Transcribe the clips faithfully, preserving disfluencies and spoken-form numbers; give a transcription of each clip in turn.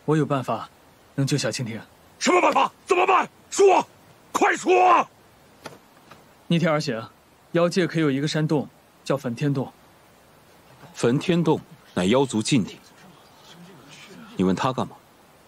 我有办法能救小蜻蜓。 什么办法？怎么办？说，快说！ 逆天而行，妖界可有一个山洞，叫焚天洞。 焚天洞乃妖族禁地，你问他干嘛？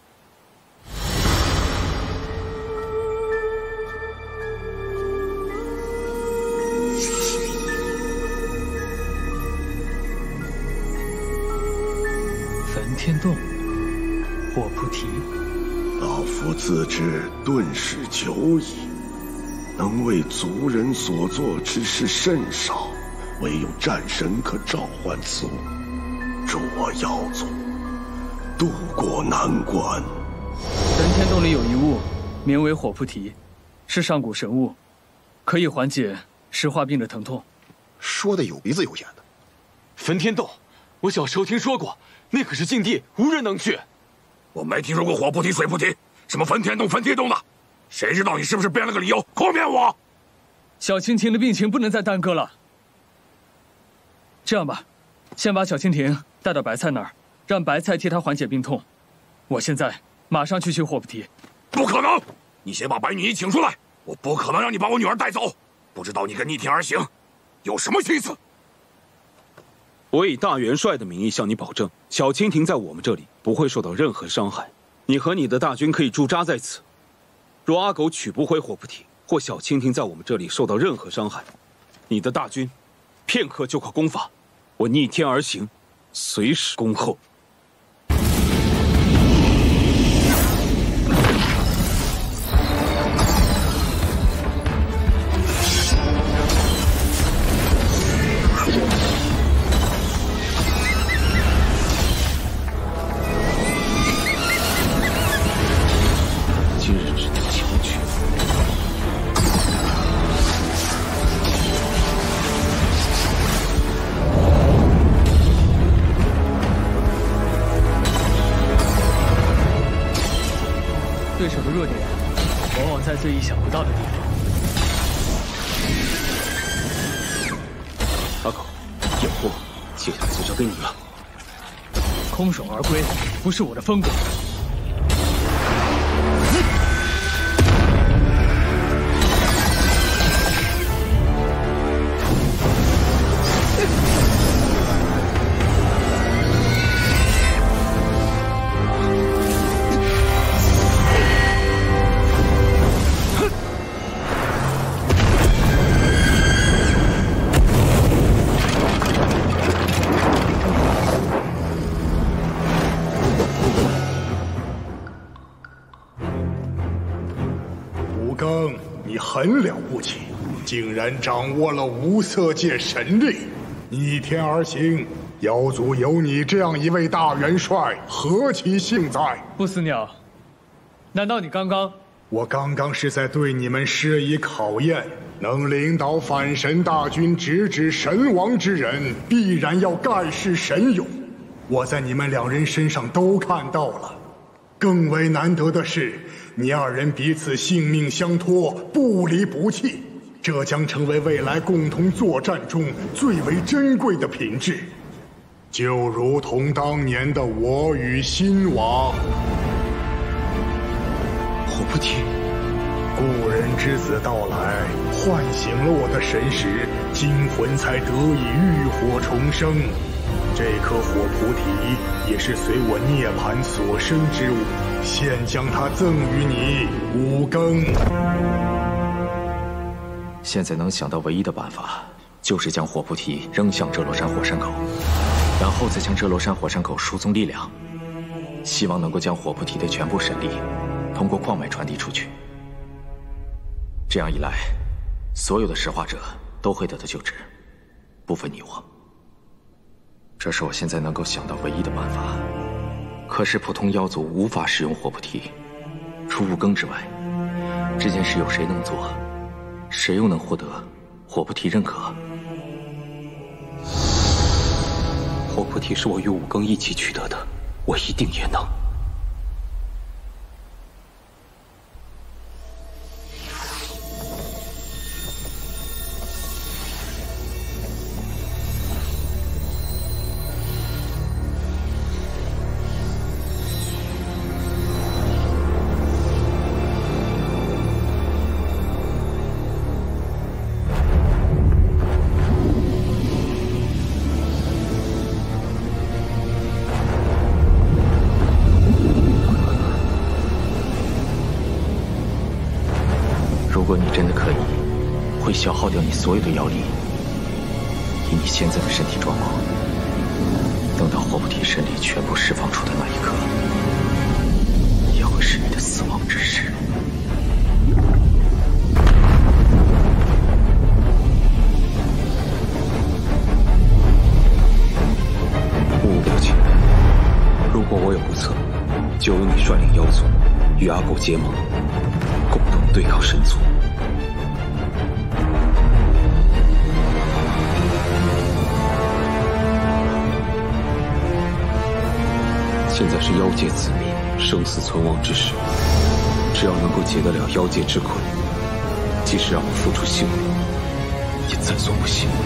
焚天洞，火菩提。 老夫自知遁世久矣，能为族人所做之事甚少，唯有战神可召唤此物，助我妖族渡过难关。 焚天洞里有一物，名为火菩提，是上古神物，可以缓解石化病的疼痛。 说的有鼻子有眼的。 焚天洞，我小时候听说过。 那可是禁地，无人能去。 我没听说过火菩提、水菩提，什么焚天洞、焚天洞的，谁知道你是不是编了个理由诓骗我？ 小蜻蜓的病情不能再耽搁了。这样吧，先把小蜻蜓带到白菜那儿，让白菜替他缓解病痛。我现在马上去取火菩提。 不可能！你先把白女医请出来，我不可能让你把我女儿带走。不知道你跟逆天而行有什么心思？ 我以大元帅的名义向你保证，小蜻蜓在我们这里不会受到任何伤害。你和你的大军可以驻扎在此。若阿狗取不回火菩提，或小蜻蜓在我们这里受到任何伤害，你的大军片刻就可攻伐。我逆天而行，随时恭候。 对手的弱点，往往在最意想不到的地方。 阿狗，有货，接下来就交给你了。 空手而归，不是我的风格。 很了不起，竟然掌握了无色界神力，逆天而行。妖族有你这样一位大元帅，何其幸在！ 不死鸟，难道你刚刚？ 我刚刚是在对你们施以考验。能领导反神大军直指神王之人，必然要盖世神勇。我在你们两人身上都看到了。更为难得的是，你二人彼此性命相托，不离不弃，这将成为未来共同作战中最为珍贵的品质，就如同当年的我与新王。 火菩提， 故人之子到来，唤醒了我的神识，精魂才得以浴火重生。这颗火菩提也是随我涅槃所生之物，现将它赠予你五更。 现在能想到唯一的办法，就是将火菩提扔向遮罗山火山口，然后再将遮罗山火山口输送力量，希望能够将火菩提的全部神力通过矿脉传递出去。这样一来，所有的石化者都会得到救治，不分你我。这是我现在能够想到唯一的办法。可是普通妖族无法使用火菩提，除五更之外，这件事有谁能做？谁又能获得火菩提认可？ 火菩提是我与五更一起取得的，我一定也能。 会消耗掉你所有的妖力。以你现在的身体状况，等到霍普提神力全部释放出的那一刻，也会是你的死亡之时。勿表情。如果我有不测，就由你率领妖族与阿狗结盟，共同对抗神族。现在是妖界子民生死存亡之时，只要能够解得了妖界之困，即使让我付出性命，也在所不惜。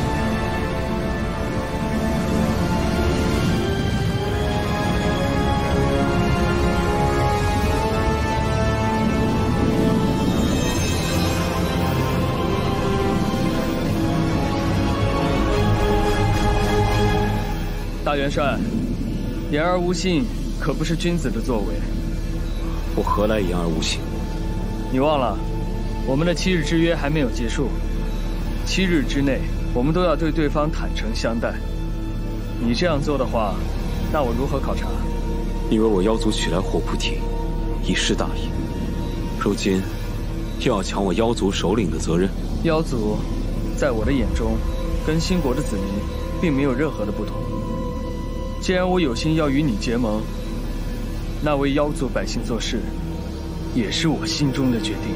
大元帅，言而无信可不是君子的作为。 我何来言而无信？ 你忘了，我们的七日之约还没有结束。七日之内，我们都要对对方坦诚相待。你这样做的话，那我如何考察？ 你为我妖族取来火菩提，以示大义。如今又要抢我妖族首领的责任。 妖族，在我的眼中，跟新国的子民并没有任何的不同。既然我有心要与你结盟，那为妖族百姓做事，也是我心中的决定。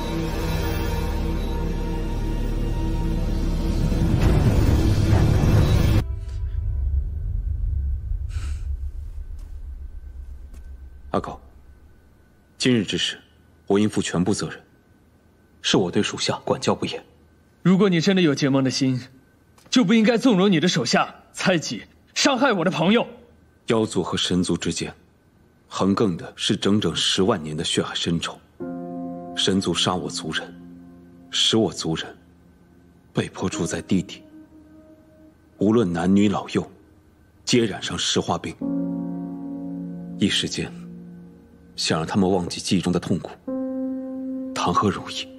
阿狗，今日之事，我应负全部责任。是我对属下管教不严。 如果你真的有结盟的心，就不应该纵容你的手下猜忌，伤害我的朋友。 妖族和神族之间，横亘的是整整十万年的血海深仇。神族杀我族人，使我族人被迫住在地底。无论男女老幼，皆染上石化病。一时间，想让他们忘记记忆中的痛苦，谈何容易？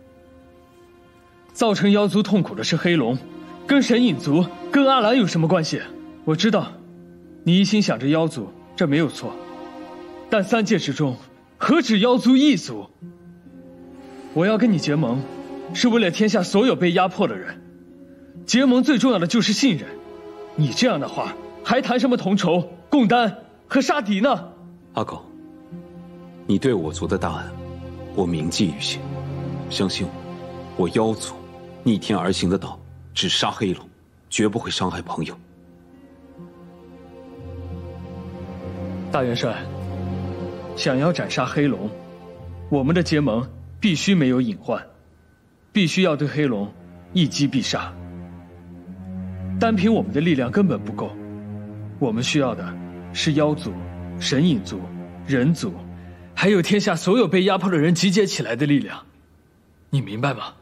造成妖族痛苦的是黑龙，跟神隐族、跟阿兰有什么关系？我知道，你一心想着妖族，这没有错。但三界之中，何止妖族一族？我要跟你结盟，是为了天下所有被压迫的人。结盟最重要的就是信任。你这样的话，还谈什么同仇、共担和杀敌呢？ 阿狗，你对我族的大恩，我铭记于心。相信我，我妖族逆天而行的道，只杀黑龙，绝不会伤害朋友。 大元帅，想要斩杀黑龙，我们的结盟必须没有隐患，必须要对黑龙一击必杀。单凭我们的力量根本不够，我们需要的是妖族、神隐族、人族，还有天下所有被压迫的人集结起来的力量。你明白吗？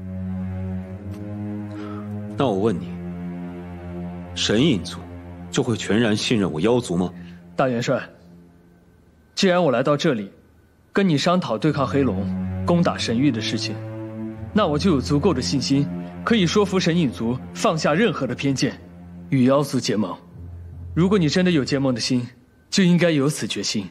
那我问你，神隐族就会全然信任我妖族吗？ 大元帅，既然我来到这里，跟你商讨对抗黑龙、攻打神域的事情，那我就有足够的信心，可以说服神隐族放下任何的偏见，与妖族结盟。如果你真的有结盟的心，就应该有此决心。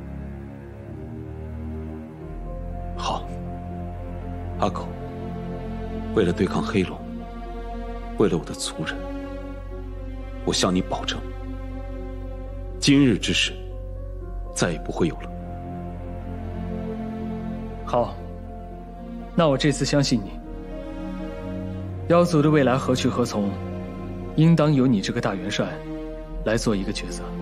好，阿狗，为了对抗黑龙，为了我的族人，我向你保证，今日之事再也不会有了。 好，那我这次相信你。妖族的未来何去何从，应当由你这个大元帅来做一个抉择。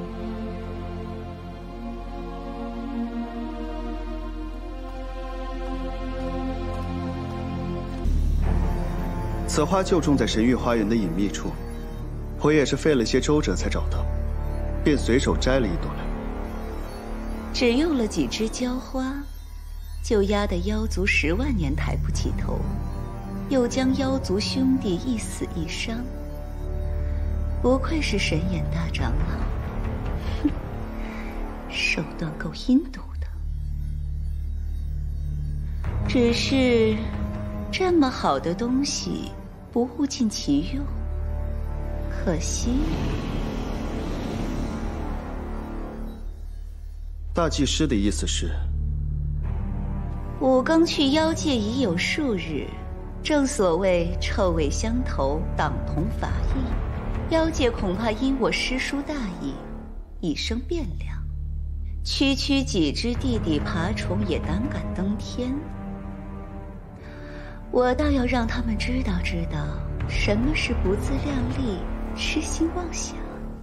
此花就种在神域花园的隐秘处，我也是费了些周折才找到，便随手摘了一朵来。 只用了几枝娇花，就压得妖族十万年抬不起头，又将妖族兄弟一死一伤。不愧是神眼大长老，哼，手段够阴毒的。只是这么好的东西，不物尽其用，可惜。 大祭司的意思是， 吾刚去妖界已有数日，正所谓臭味相投，党同伐异。妖界恐怕因我师叔大意，已生变量。区区几只地底爬虫也胆敢登天，我倒要让他们知道知道什么是不自量力、痴心妄想。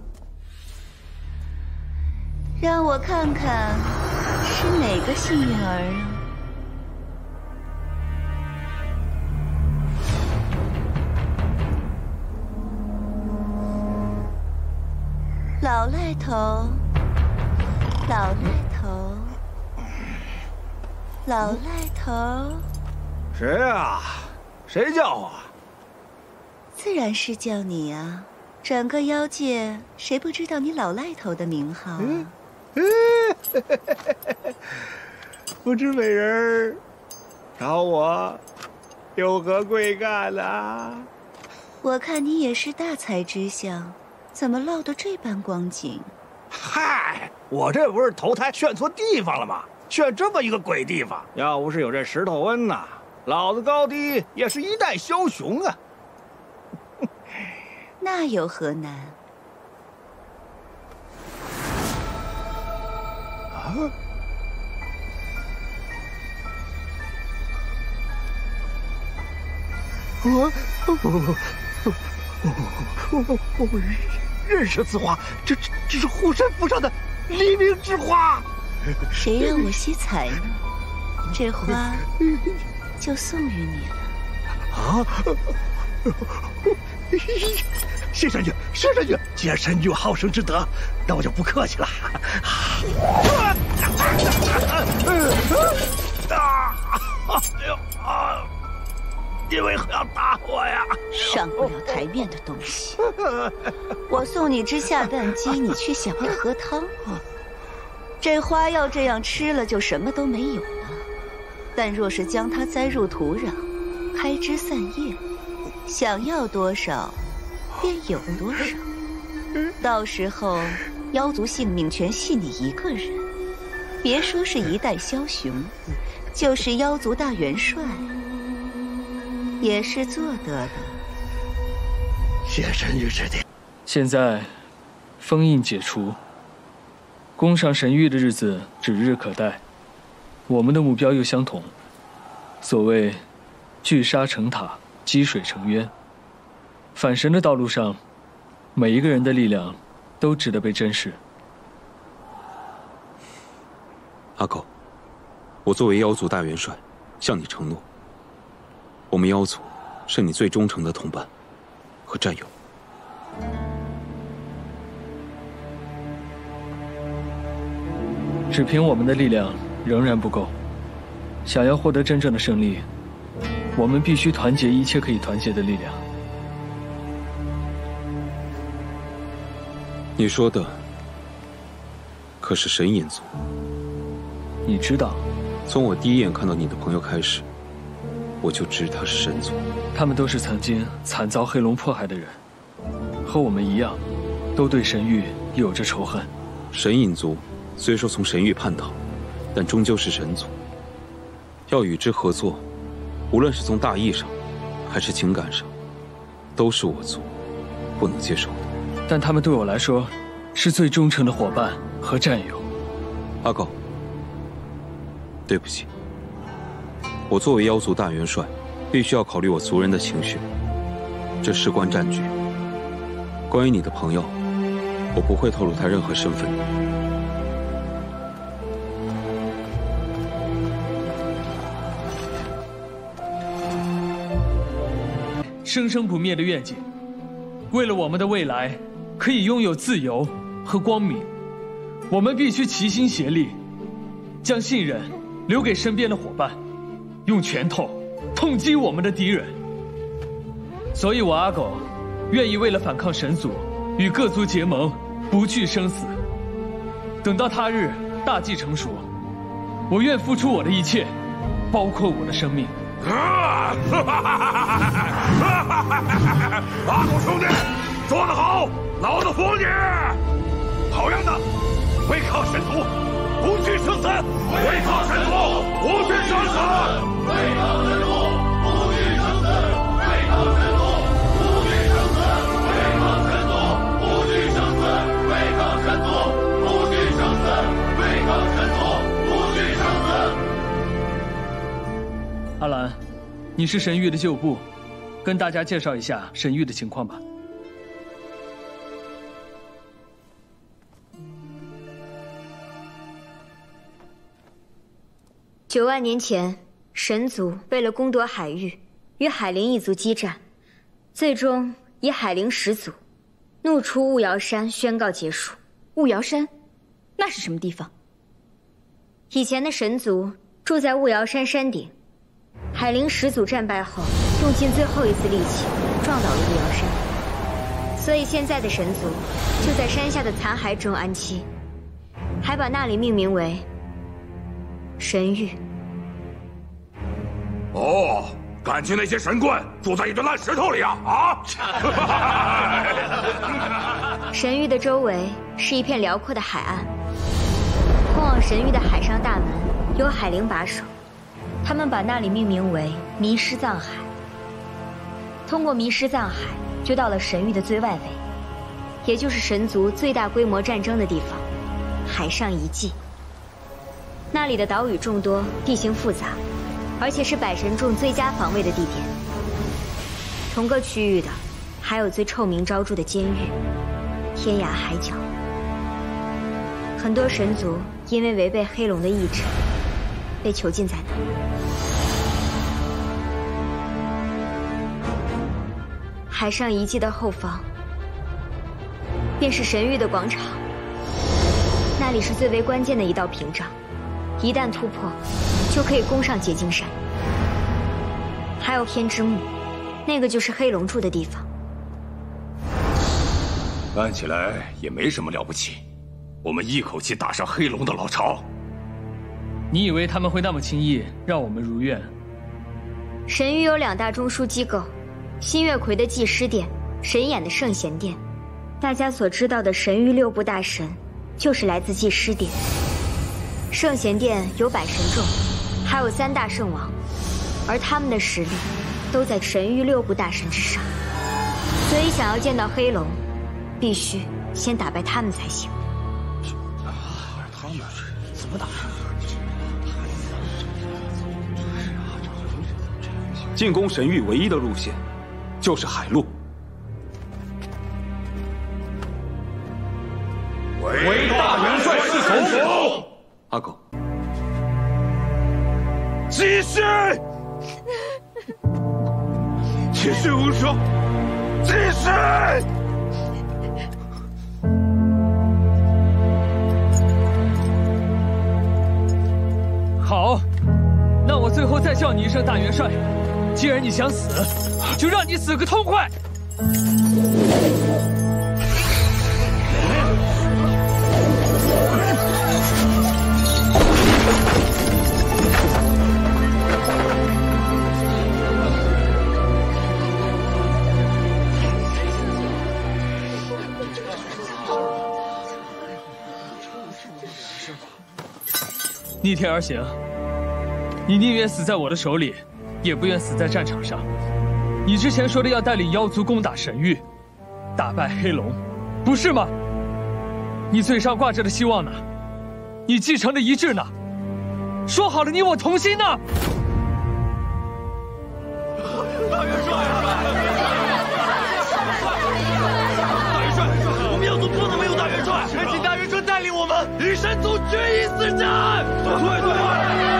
让我看看是哪个幸运儿啊！老赖头，老赖头，老赖头。 谁啊？谁叫我？ 自然是叫你啊！整个妖界谁不知道你老赖头的名号啊？嗯不知美人找我有何贵干啊？ 我看你也是大才之相，怎么落得这般光景？ 嗨，我这不是投胎选错地方了吗？选这么一个鬼地方，要不是有这石头温呐，老子高低也是一代枭雄啊！ 那有何难？ 啊！我我我我我认识此花，这这这是护身符上的黎明之花。 谁让我惜才呢？这花就送与你了。 啊！谢神君，谢神君，既然神君有好生之德，那我就不客气了。啊！哎呦啊！你为何要打我呀？ 上不了台面的东西！我送你只下蛋鸡，你却想要喝汤。这花要这样吃了，就什么都没有了。但若是将它栽入土壤，开枝散叶，想要多少，便有多少。到时候，妖族性命全系你一个人。别说是一代枭雄，就是妖族大元帅，也是做得的。 谢神君指点。 现在，封印解除，攻上神域的日子指日可待。我们的目标又相同，所谓聚沙成塔，积水成渊。反神的道路上，每一个人的力量都值得被珍视。 阿狗，我作为妖族大元帅，向你承诺，我们妖族是你最忠诚的同伴和战友。 只凭我们的力量仍然不够，想要获得真正的胜利，我们必须团结一切可以团结的力量。 你说的可是神隐族？ 你知道， 从我第一眼看到你的朋友开始，我就知他是神族。 他们都是曾经惨遭黑龙迫害的人，和我们一样，都对神域有着仇恨。 神隐族虽说从神域叛逃，但终究是神族。要与之合作，无论是从大义上，还是情感上，都是我族不能接受的。 但他们对我来说，是最忠诚的伙伴和战友。 阿狗，对不起，我作为妖族大元帅，必须要考虑我族人的情绪。这事关战局，关于你的朋友，我不会透露他任何身份。 生生不灭的愿景，为了我们的未来可以拥有自由和光明，我们必须齐心协力，将信任留给身边的伙伴，用拳头痛击我们的敌人。所以我阿狗愿意为了反抗神族，与各族结盟，不惧生死。等到他日大计成熟，我愿付出我的一切，包括我的生命。 啊！阿狗兄弟，做得好，老子服你！好样的！违抗神族，不惧生死！违抗神族，不惧生死！违抗神族，不惧生死！违抗神族，不惧生死！违抗神族，不惧生死！违抗神族，不惧生死！违抗神族，不惧生死！ 阿兰，你是神域的旧部，跟大家介绍一下神域的情况吧。 九万年前，神族为了攻夺海域，与海灵一族激战，最终以海灵始祖怒出雾瑶山，宣告结束。 雾瑶山，那是什么地方？ 以前的神族住在雾瑶山山顶，海灵始祖战败后，用尽最后一丝力气撞倒了雾瑶山，所以现在的神族就在山下的残骸中安栖，还把那里命名为神域。 哦，感情那些神棍住在一堆烂石头里啊！啊！ 神域的周围是一片辽阔的海岸，通往神域的海上大门由海灵把守，他们把那里命名为迷失藏海。通过迷失藏海，就到了神域的最外围，也就是神族最大规模战争的地方——海上遗迹。那里的岛屿众多，地形复杂，而且是百神众最佳防卫的地点。同个区域的，还有最臭名昭著的监狱——天涯海角。很多神族因为违背黑龙的意志，被囚禁在那。海上遗迹的后方，便是神域的广场，那里是最为关键的一道屏障。一旦突破，就可以攻上结晶山。还有天之墓，那个就是黑龙住的地方。 看起来也没什么了不起，我们一口气打上黑龙的老巢。 你以为他们会那么轻易让我们如愿？ 神域有两大中枢机构：新月葵的祭师殿、神眼的圣贤殿。大家所知道的神域六部大神，就是来自祭师殿。圣贤殿有百神众，还有三大圣王，而他们的实力都在神域六部大神之上。所以想要见到黑龙，必须先打败他们才行。 他们怎么打？ 进攻神域唯一的路线，就是海路。 为大元帅是首府。 阿狗， 继续，继续无双，继续。 好，那我最后再叫你一声大元帅。既然你想死，就让你死个痛快。逆天而行，你宁愿死在我的手里，也不愿死在战场上。你之前说的要带领妖族攻打神域，打败黑龙，不是吗？你嘴上挂着的希望呢？你继承的遗志呢？说好了你我同心呢？ 大元帅，大元帅，我们妖族不能没有大元帅，还请大元帅带领我们与神族决一死战。对对对。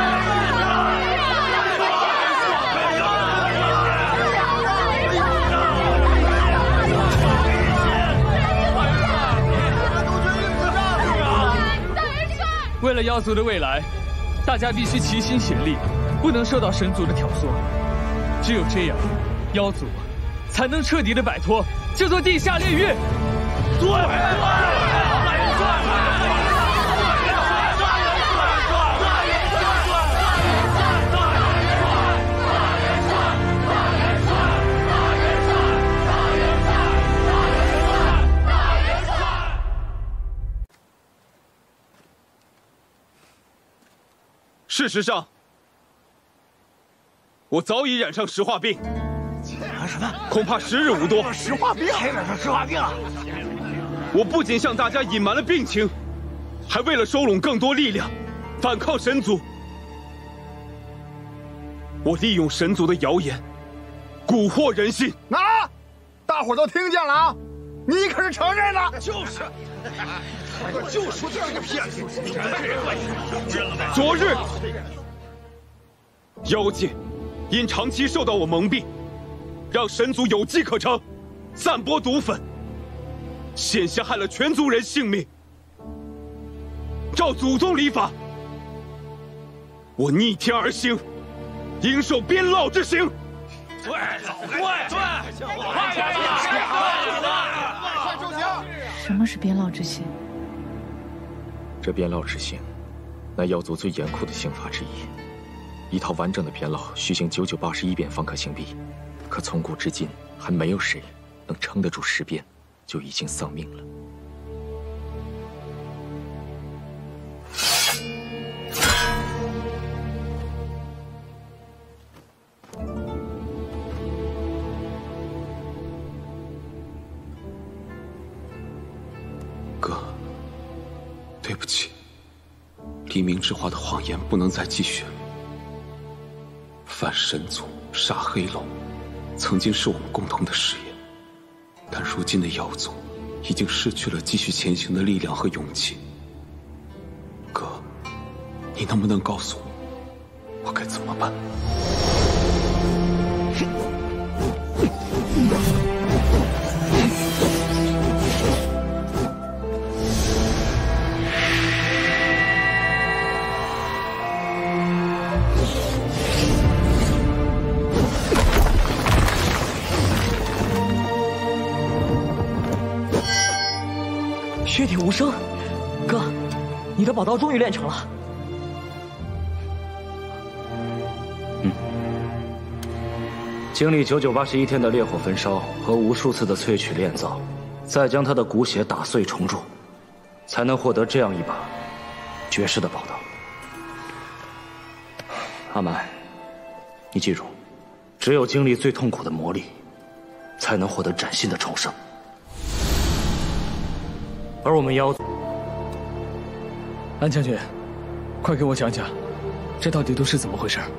为了妖族的未来，大家必须齐心协力，不能受到神族的挑唆。只有这样，妖族才能彻底的摆脱这座地下炼狱。 对对。 事实上，我早已染上石化病。 染什么？ 恐怕时日无多。 石化病还染上石化病了？ 我不仅向大家隐瞒了病情，还为了收拢更多力量，反抗神族。我利用神族的谣言，蛊惑人心。 啊！大伙都听见了啊！你可是承认了？ 就是，我就说这是个骗子！ 昨日，妖界因长期受到我蒙蔽，让神族有机可乘，散播毒粉，险些害了全族人性命。照祖宗礼法，我逆天而行，应受鞭烙之刑。 对，对，对，快点，快收枪！ 什么是鞭烙之刑？ 这鞭烙之刑，乃妖族最严酷的刑罚之一。一套完整的鞭烙，需行九九八十一遍方可刑毕。可从古至今，还没有谁能撑得住十遍，就已经丧命了。 哥，对不起，黎明之花的谎言不能再继续了。反神族、杀黑龙，曾经是我们共同的事业，但如今的妖族已经失去了继续前行的力量和勇气。哥，你能不能告诉我，我该怎么办？ 血体无声，哥，你的宝刀终于练成了。 嗯，经历九九八十一天的烈火焚烧和无数次的萃取炼造，再将他的骨血打碎重铸，才能获得这样一把绝世的宝刀。阿蛮，你记住，只有经历最痛苦的磨砺，才能获得崭新的重生。而我们妖族， 安将军，快给我讲讲，这到底都是怎么回事？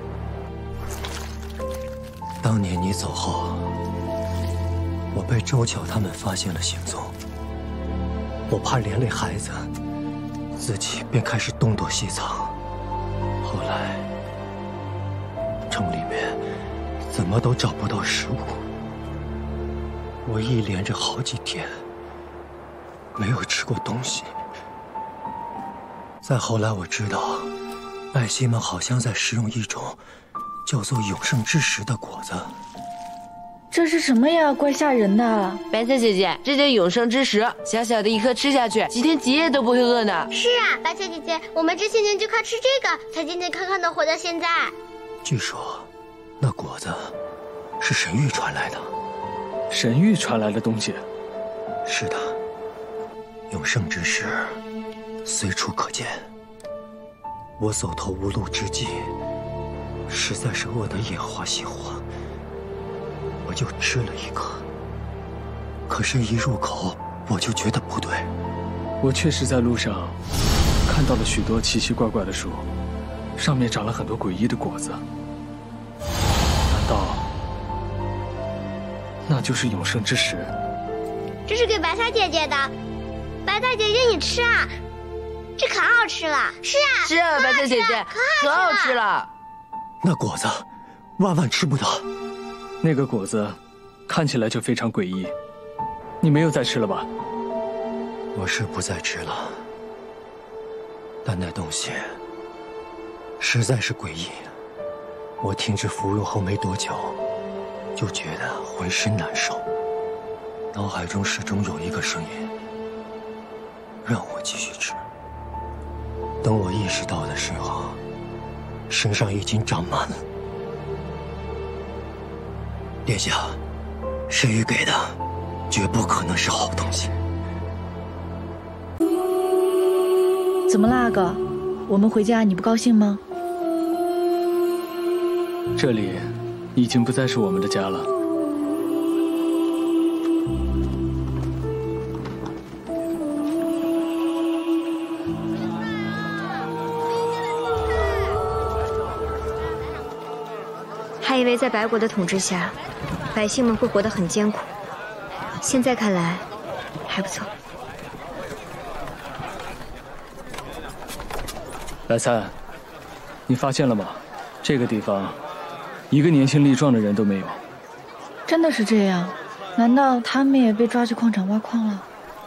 当年你走后，我被周巧他们发现了行踪，我怕连累孩子，自己便开始东躲西藏。后来，城里面怎么都找不到食物，我一连着好几天没有吃过东西。再后来我知道，拜西们好像在食用一种叫做永生之石的果子。 这是什么呀？怪吓人的！ 白菜姐姐，这叫永生之石，小小的一颗吃下去，几天几夜都不会饿的。 是啊，白菜姐姐，我们这些年就靠吃这个才健健康康的活到现在。 据说，那果子是神域传来的。 神域传来的东西？ 是的。永生之石随处可见，我走投无路之际，实在是饿得眼花心花，我就吃了一颗。可是，一入口我就觉得不对。 我确实在路上看到了许多奇奇怪怪的树，上面长了很多诡异的果子。难道那就是永生之石？ 这是给白菜姐姐的。白菜姐姐，你吃啊，这可好吃了。是啊， 是啊，白菜姐姐，可好吃了。 那果子，万万吃不得。 那个果子看起来就非常诡异，你没有再吃了吧？ 我是不再吃了，但那东西实在是诡异。我停止服用后没多久，就觉得浑身难受，脑海中始终有一个声音让我继续吃。等我意识到的时候，身上已经长满了。殿下，神谕给的绝不可能是好东西。 怎么啦，阿哥？我们回家你不高兴吗？ 这里已经不再是我们的家了。 还以为在白国的统治下，百姓们会活得很艰苦，现在看来还不错。 白菜，你发现了吗？这个地方，一个年轻力壮的人都没有。 真的是这样？难道他们也被抓去矿场挖矿了？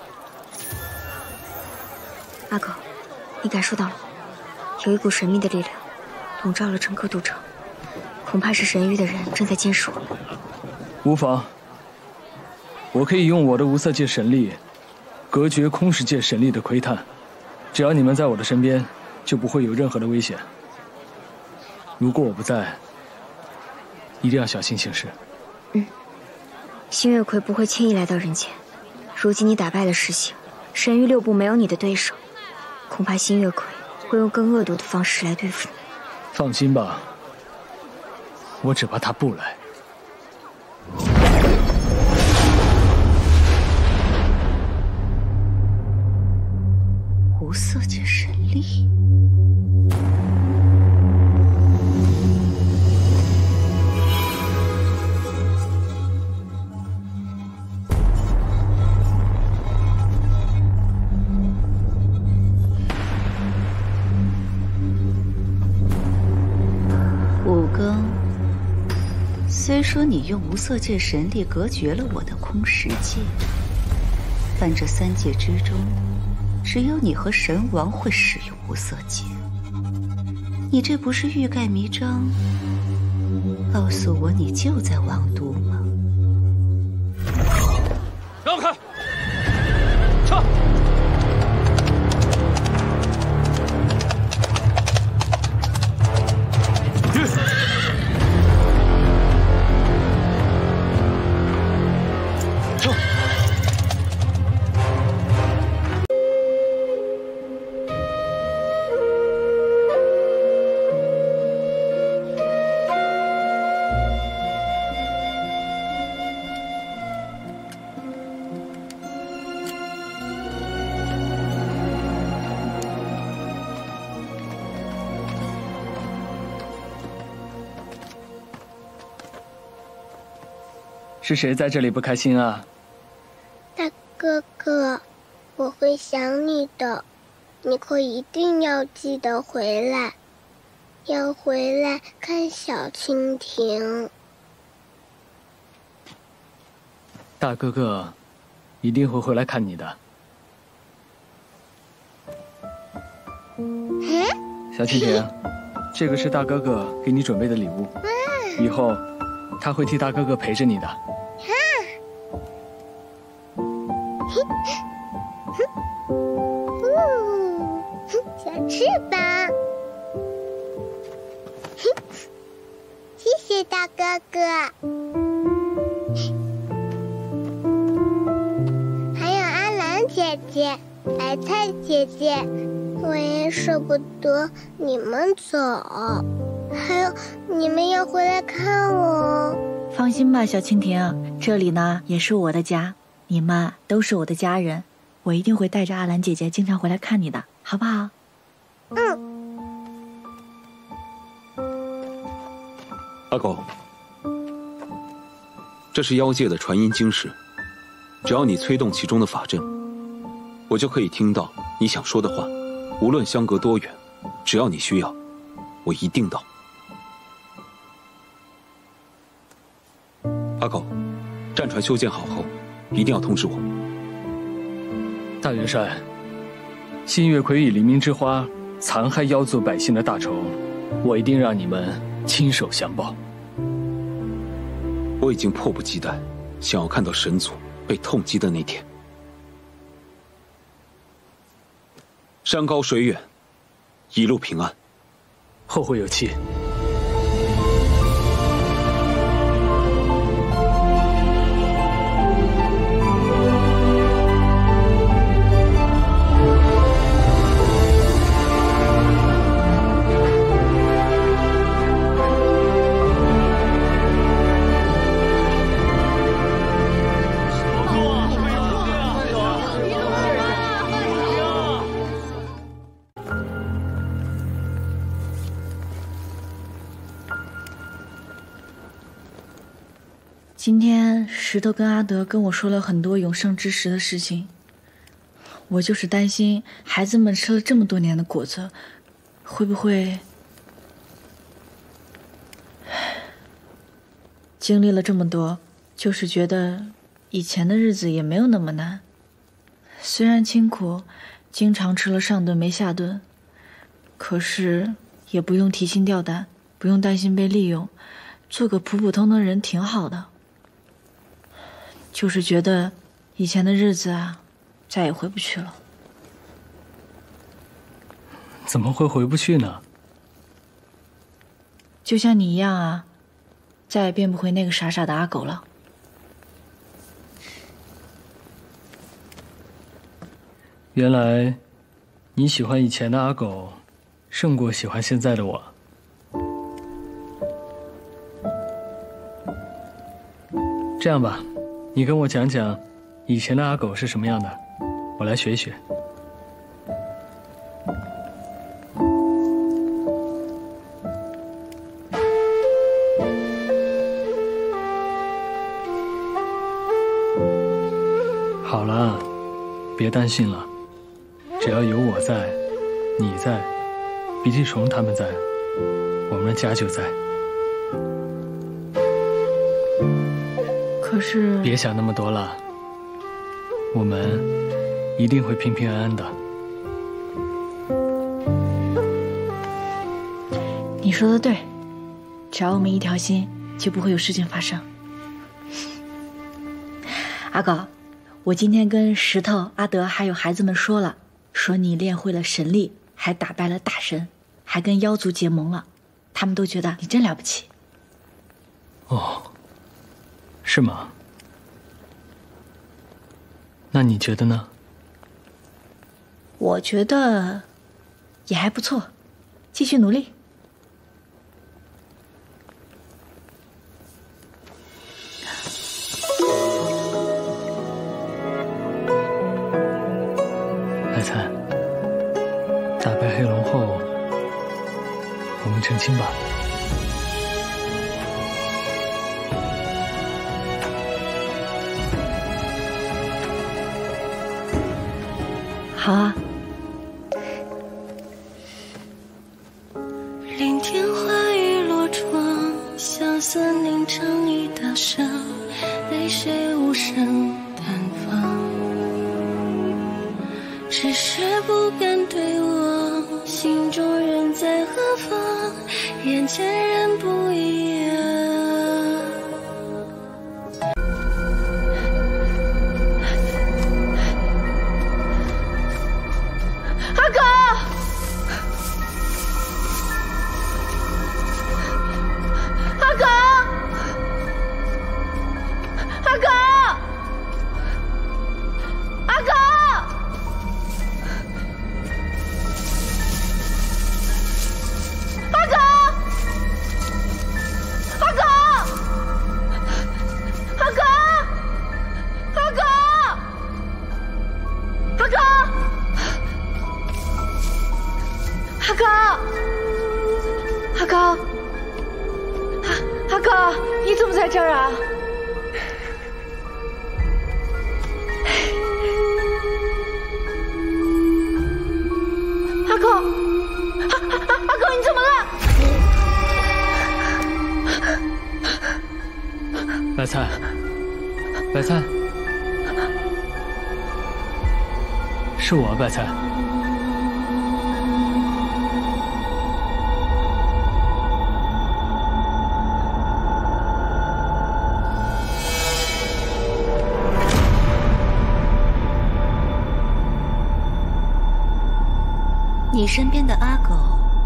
阿狗，你感受到了吗？有一股神秘的力量笼罩了整个都城，恐怕是神域的人正在监视我们。 无妨，我可以用我的无色界神力隔绝空识界神力的窥探，只要你们在我的身边，就不会有任何的危险。如果我不在，一定要小心行事。 嗯，星月葵不会轻易来到人间。如今你打败了石行，神域六部没有你的对手，恐怕星月葵会用更恶毒的方式来对付你。 放心吧，我只怕他不来。 无色界神力。五更，虽说你用无色界神力隔绝了我的空识界，但这三界之中，只有你和神王会使用无色界。你这不是欲盖弥彰，告诉我你就在王都吗？ 让开！撤！撤！ 是谁在这里不开心啊？ 大哥哥，我会想你的，你可一定要记得回来，要回来看小蜻蜓。 大哥哥一定会回来看你的。小蜻蜓，这个是大哥哥给你准备的礼物，以后他会替大哥哥陪着你的。 小翅膀，谢谢大哥哥。还有阿兰姐姐、白菜姐姐，我也舍不得你们走。还有，你们要回来看我。 放心吧，小蜻蜓，这里呢也是我的家，你们都是我的家人，我一定会带着阿兰姐姐经常回来看你的，好不好？ 嗯。 阿狗，这是妖界的传音晶石，只要你催动其中的法阵，我就可以听到你想说的话，无论相隔多远，只要你需要，我一定到。阿狗，战船修建好后，一定要通知我。 大元帅，新月葵与黎明之花残害妖族百姓的大仇，我一定让你们亲手相报。 我已经迫不及待，想要看到神族被痛击的那天。山高水远，一路平安， 后会有期。 今天石头跟阿德跟我说了很多永生之石的事情，我就是担心孩子们吃了这么多年的果子，会不会经历了这么多，就是觉得以前的日子也没有那么难。虽然清苦，经常吃了上顿没下顿，可是也不用提心吊胆，不用担心被利用，做个普普通通的人挺好的。就是觉得以前的日子啊，再也回不去了。 怎么会回不去呢？ 就像你一样啊，再也变不回那个傻傻的阿狗了。 原来你喜欢以前的阿狗，胜过喜欢现在的我。这样吧，你跟我讲讲以前的阿狗是什么样的，我来学一学。好了，别担心了，只要有我在，你在，鼻涕虫他们在，我们的家就在。 可是， 别想那么多了，我们一定会平平安安的。 你说的对，只要我们一条心，就不会有事情发生。阿狗，我今天跟石头、阿德还有孩子们说了，说你练会了神力，还打败了大神，还跟妖族结盟了，他们都觉得你真了不起。 哦。是吗？那你觉得呢？ 我觉得也还不错，继续努力。 白菜，打败黑龙后，我们成亲吧。 好啊。 聆听花雨落窗，萧瑟凝成一道声，泪水无声淡放。只是不敢对望，心中人在何方？眼前人不一样。 白菜，白菜，是我，白菜。 你身边的阿狗，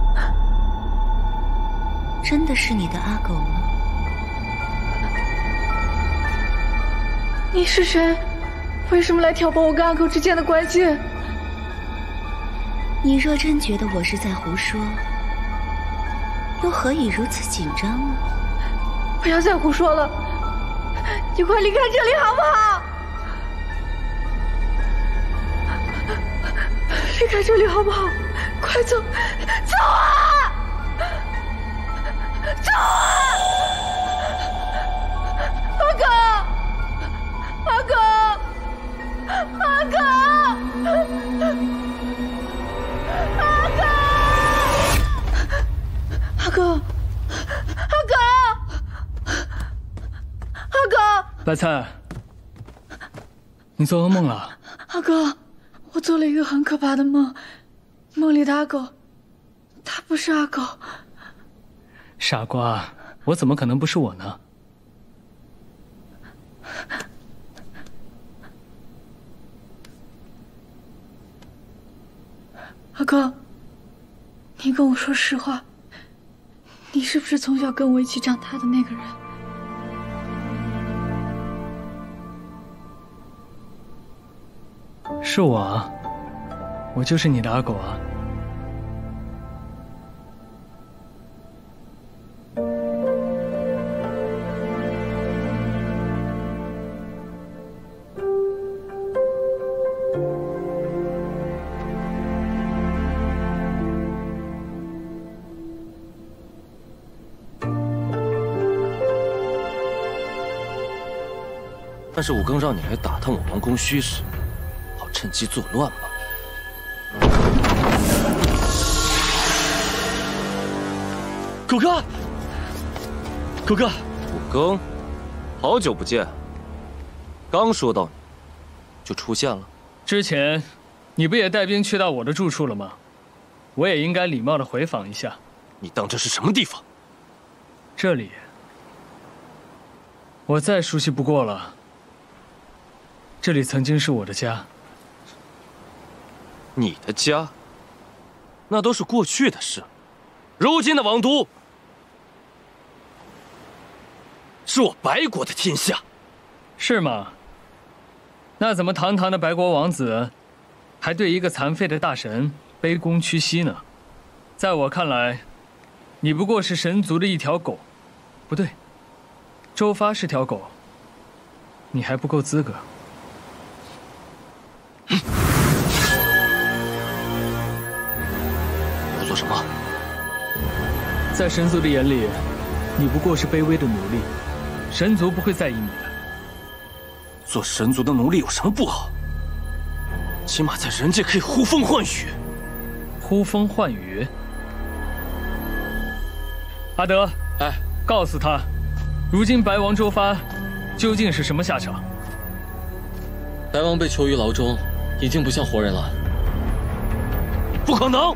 真的是你的阿狗吗？ 你是谁？为什么来挑拨我跟阿狗之间的关系？ 你若真觉得我是在胡说，又何以如此紧张呢？ 不要再胡说了，你快离开这里好不好？离开这里好不好？快走，走啊！走啊！阿狗！ 白菜，你做噩梦了？ 阿哥，我做了一个很可怕的梦，梦里的阿狗，他不是阿狗。 傻瓜，我怎么可能不是我呢？ 阿哥，你跟我说实话，你是不是从小跟我一起长大的那个人？ 是我啊，我就是你的阿狗啊。 但是武庚让你来打探我王宫虚实，好趁机作乱吧？ 狗哥，狗哥， 武庚，好久不见。刚说到你，就出现了。 之前，你不也带兵去到我的住处了吗？我也应该礼貌的回访一下。 你当这是什么地方？ 这里，我再熟悉不过了。这里曾经是我的家。 你的家？那都是过去的事。如今的王都，是我白国的天下。 是吗？那怎么堂堂的白国王子，还对一个残废的大神卑躬屈膝呢？在我看来，你不过是神族的一条狗。不对，周发是条狗，你还不够资格。 要做什么？ 在神族的眼里，你不过是卑微的奴隶，神族不会在意你的。 做神族的奴隶有什么不好？起码在人界可以呼风唤雨。 呼风唤雨？阿德， 哎， 告诉他，如今白王周发究竟是什么下场？ 白王被囚于牢中，已经不像活人了。 不可能！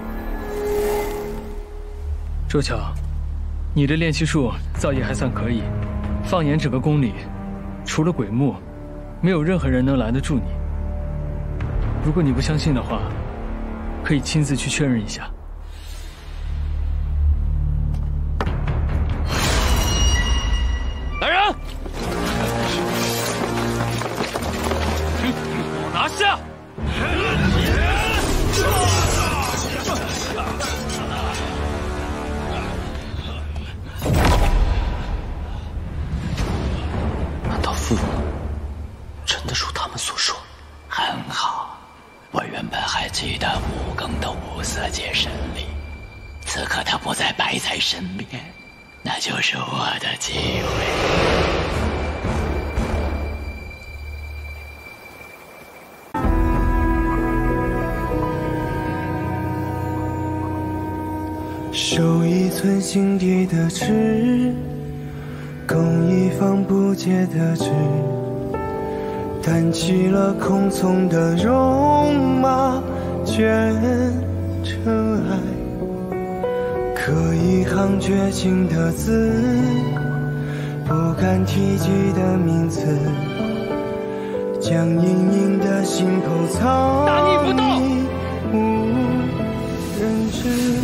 周巧，你的炼气术造诣还算可以，放眼整个宫里，除了鬼木，没有任何人能拦得住你。如果你不相信的话，可以亲自去确认一下。 来人！拿下！难道父母真的如他们所说？ 很好，我原本还记得武庚的五色界神力，此刻他不在白菜身边，那就是我的机会。 守一寸心底的痴，攻一方不解的志，担起了空从的戎马，卷尘埃，刻一行绝情的字，不敢提及的名字，将隐隐的心口藏匿无人知。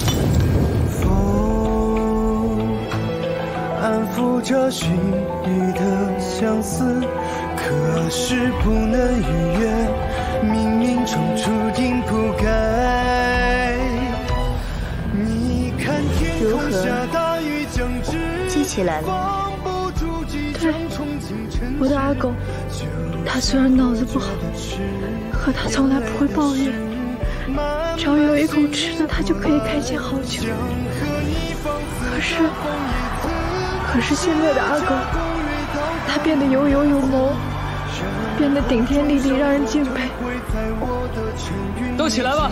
安抚着须臾的相思，可是不能逾越，冥冥中注定不该。你看天空下大雨将至， 记起来了。 对，我的阿狗，他虽然脑子不好，可他从来不会抱怨，只要有一口吃的，他就可以开心好久。可是。可是现在的阿狗，他变得有勇有谋，变得顶天立地，让人敬佩。 都起来吧！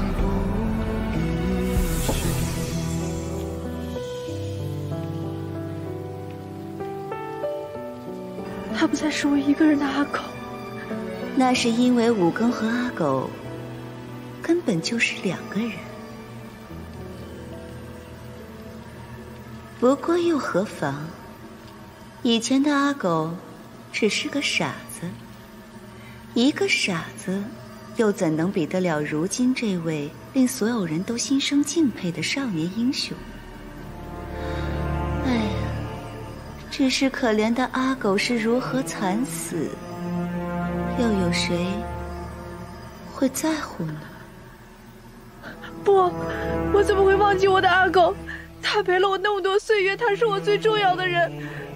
他不再是我一个人的阿狗。 那是因为五更和阿狗根本就是两个人。不过又何妨？以前的阿狗只是个傻子，一个傻子又怎能比得了如今这位令所有人都心生敬佩的少年英雄？哎呀，只是可怜的阿狗是如何惨死，又有谁会在乎呢？ 不，我怎么会忘记我的阿狗？他陪了我那么多岁月，他是我最重要的人。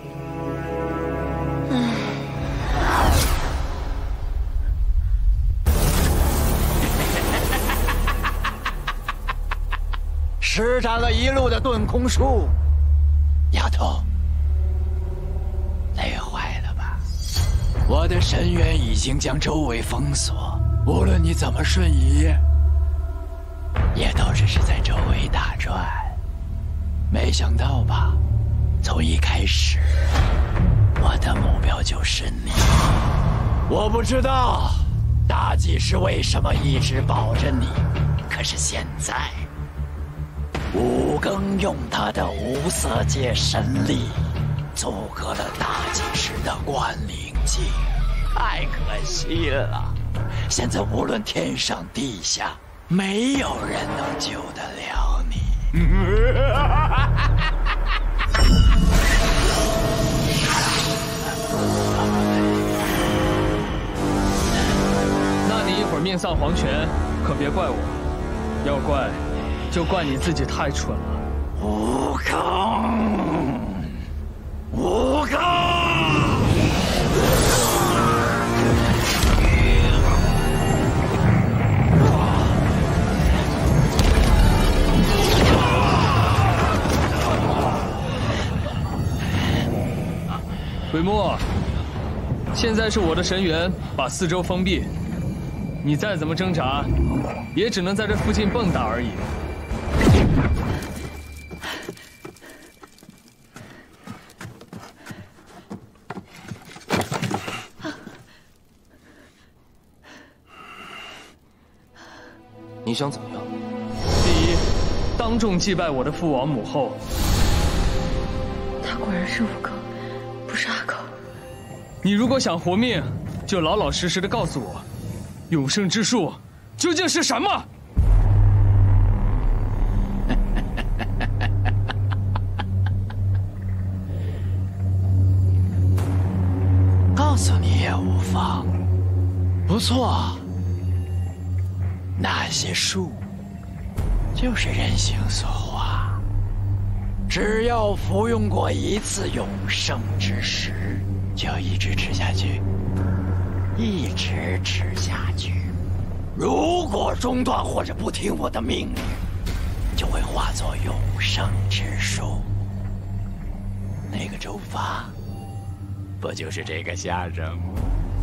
唉。 施展了一路的遁空术，丫头，累坏了吧？我的深渊已经将周围封锁，无论你怎么瞬移，也都只是在周围打转。没想到吧？从一开始，我的目标就是你。我不知道大祭司为什么一直保着你，可是现在。五更用他的无色界神力阻隔了大祭司的关灵境，太可惜了。现在无论天上地下，没有人能救得了你。 那你一会儿命丧黄泉，可别怪我，要怪。就怪你自己太蠢了。 悟空，悟空！ 鬼木，现在是我的神元把四周封闭，你再怎么挣扎，也只能在这附近蹦跶而已。 你想怎么样？ 第一，当众祭拜我的父王母后。 他果然是五更，不是阿狗。 你如果想活命，就老老实实的告诉我，永生之术究竟是什么？ 告诉你也无妨。不错。那些术，就是人形所化。只要服用过一次永生之时，就一直吃下去，一直吃下去。如果中断或者不听我的命令，就会化作永生之术。那个周发，不就是这个下场吗？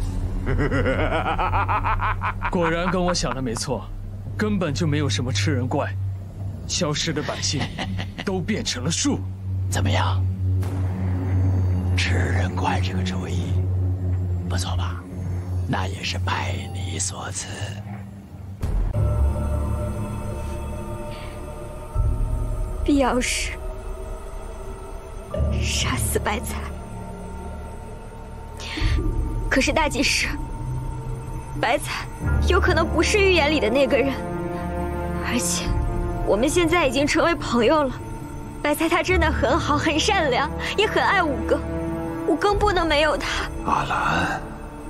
果然跟我想的没错，根本就没有什么吃人怪，消失的百姓都变成了树。 怎么样？吃人怪这个主意不错吧？那也是拜你所赐。 必要时杀死白菜。可是大祭司，白菜有可能不是预言里的那个人，而且我们现在已经成为朋友了。白菜他真的很好，很善良，也很爱五更，五更不能没有他。 阿兰，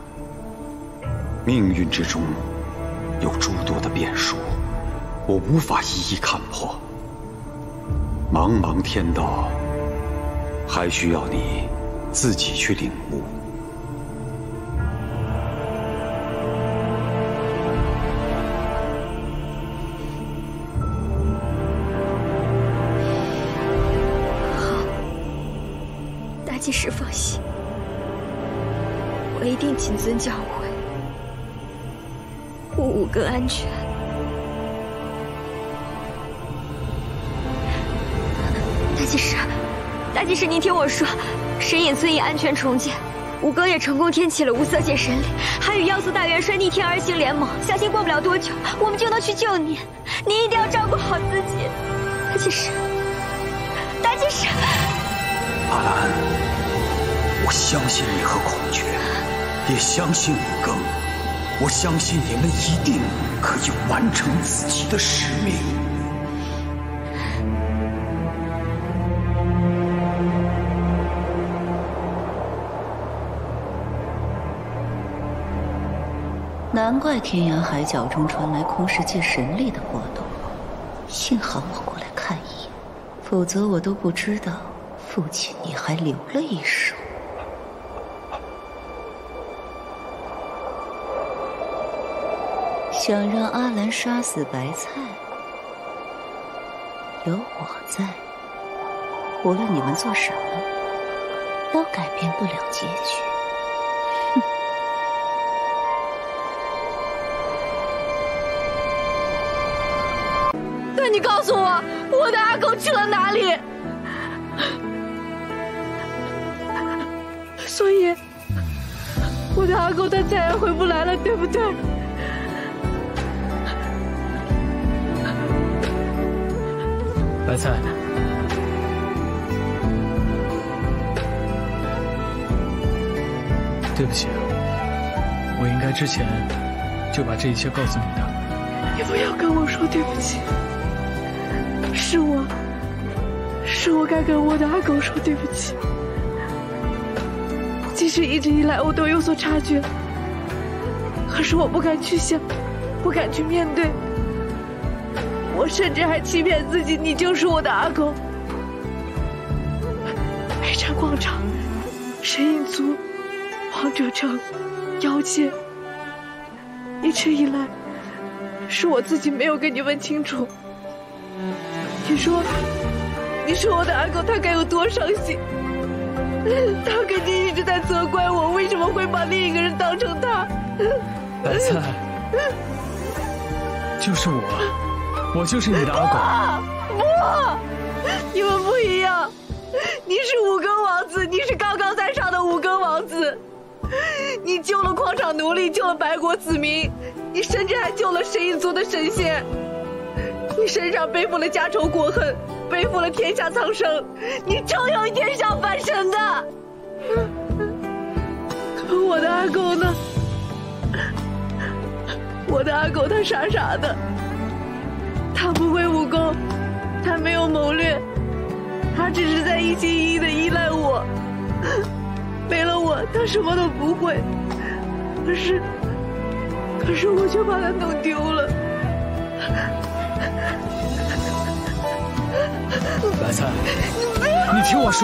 命运之中有诸多的变数，我无法一一看破。茫茫天道，还需要你自己去领悟。 祭司放心，我一定谨遵教诲，护五更安全。大祭司，大祭司，您听我说，神隐村已安全重建， 武庚也成功添起了无色界神力，还与妖族大元帅逆天而行联盟，相信过不了多久，我们就能去救你。你一定要照顾好自己。大祭司，大祭司。 阿兰，我相信你和孔雀，也相信武庚，我相信你们一定可以完成自己的使命。 难怪天涯海角中传来空世界神力的波动，幸好我过来看一眼，否则我都不知道父亲你还留了一手。想让阿兰杀死白菜，有我在，无论你们做什么，都改变不了结局。 那你告诉我，我的阿狗去了哪里？所以，我的阿狗他再也回不来了，对不对？ 白菜，对不起，我应该之前就把这一切告诉你的。 你不要跟我说对不起。是我，是我该跟我的阿狗说对不起。即使一直以来我都有所察觉，可是我不敢去想，不敢去面对。我甚至还欺骗自己，你就是我的阿狗。北辰广场、神隐族、王者城、妖界，一直以来是我自己没有跟你问清楚。你说，你说我的阿狗他该有多伤心？他肯定一直在责怪我为什么会把另一个人当成他。 白菜，就是我，我就是你的阿狗。不，你们不一样。你是五更王子，你是高高在上的五更王子。你救了矿场奴隶，救了白国子民，你甚至还救了神隐族的神仙。你身上背负了家仇国恨，背负了天下苍生，你终有一天是要翻身的。可我的阿狗呢？我的阿狗他傻傻的，他不会武功，他没有谋略，他只是在一心一意的依赖我。没了我，他什么都不会。可是，可是我却把他弄丢了。 白菜，你听我说，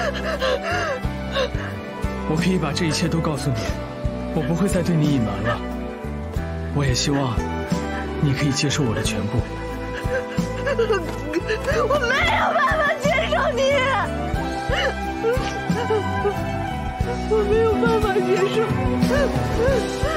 我可以把这一切都告诉你，我不会再对你隐瞒了。我也希望你可以接受我的全部。 我没有办法接受你，我没有办法接受。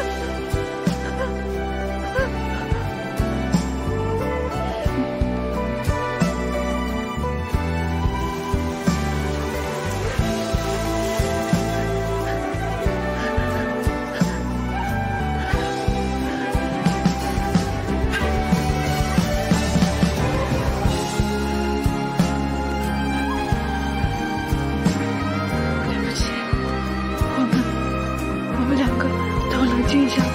静一下吧。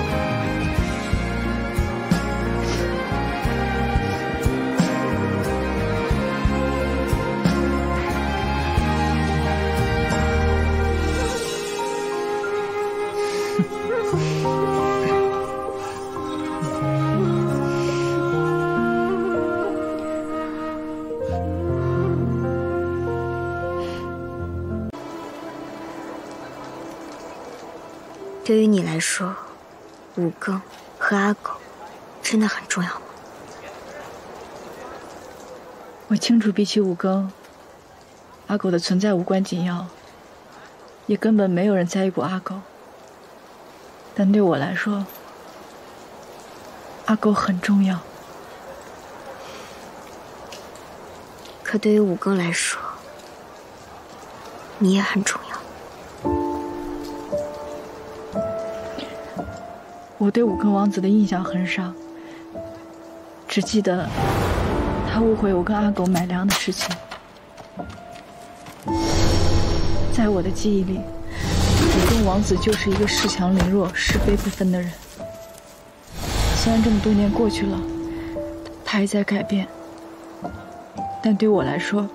对于你来说，武庚和阿狗真的很重要吗？ 我清楚，比起武庚，阿狗的存在无关紧要，也根本没有人在意过阿狗。但对我来说，阿狗很重要。 可对于武庚来说，你也很重要。 我对武庚王子的印象很少，只记得他误会我跟阿狗买粮的事情。在我的记忆里，武庚王子就是一个恃强凌弱、是非不分的人。虽然这么多年过去了，他还在改变，但对我来说，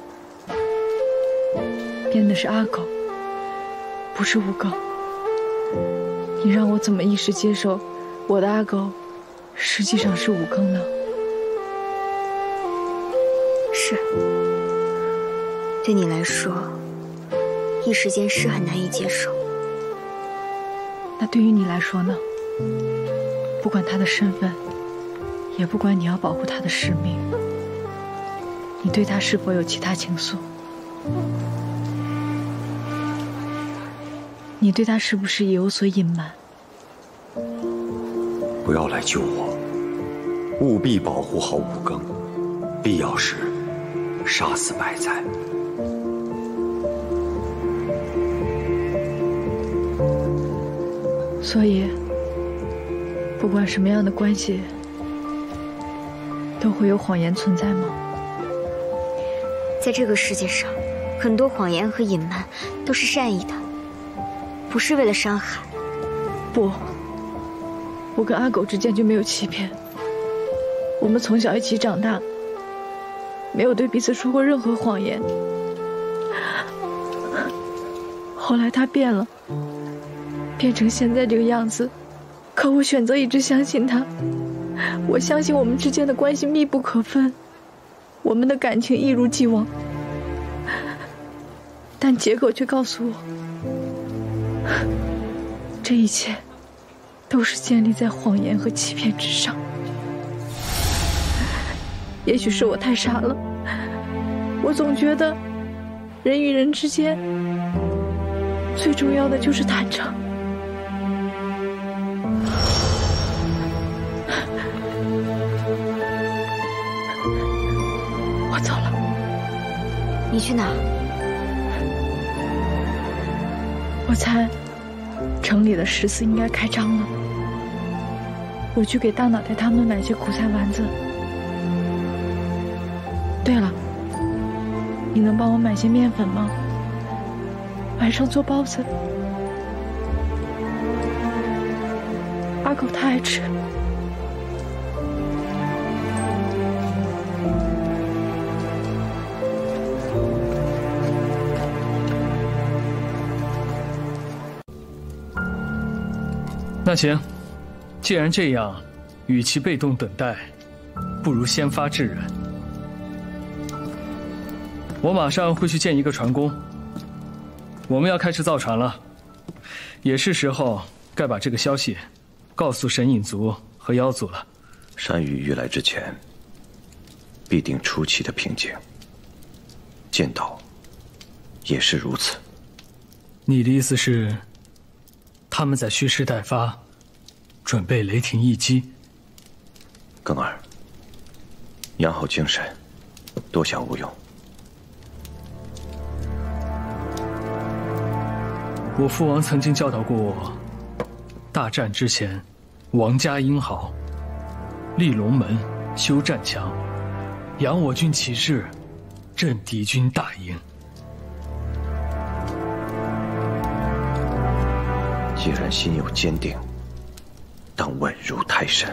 变的是阿狗，不是武庚。你让我怎么一时接受我的阿狗实际上是武庚呢？ 是，对你来说，一时间是很难以接受。 那对于你来说呢？不管他的身份，也不管你要保护他的使命，你对他是否有其他情愫？你对他是不是也有所隐瞒？ 不要来救我，务必保护好武庚，必要时杀死白菜。 所以，不管什么样的关系，都会有谎言存在吗？ 在这个世界上，很多谎言和隐瞒都是善意的，不是为了伤害。 不，我跟阿狗之间就没有欺骗。我们从小一起长大，没有对彼此说过任何谎言。后来他变了，变成现在这个样子，可我选择一直相信他。我相信我们之间的关系密不可分，我们的感情一如既往。但结果却告诉我，这一切都是建立在谎言和欺骗之上。也许是我太傻了，我总觉得人与人之间最重要的就是坦诚。我走了。 你去哪？ 我猜城里的食肆应该开张了，我去给大脑袋他们买些苦菜丸子。对了，你能帮我买些面粉吗？晚上做包子，阿狗他爱吃。 那行，既然这样，与其被动等待，不如先发制人。我马上会去见一个船工，我们要开始造船了，也是时候该把这个消息告诉神隐族和妖族了。 山雨欲来之前，必定出奇的平静。剑道也是如此。 你的意思是，他们在蓄势待发，准备雷霆一击？ 庚儿，养好精神，多想无用。 我父王曾经教导过我，大战之前，王家英豪，立龙门，修战墙，扬我军旗帜，镇敌军大营。 既然心有坚定，当稳如泰山。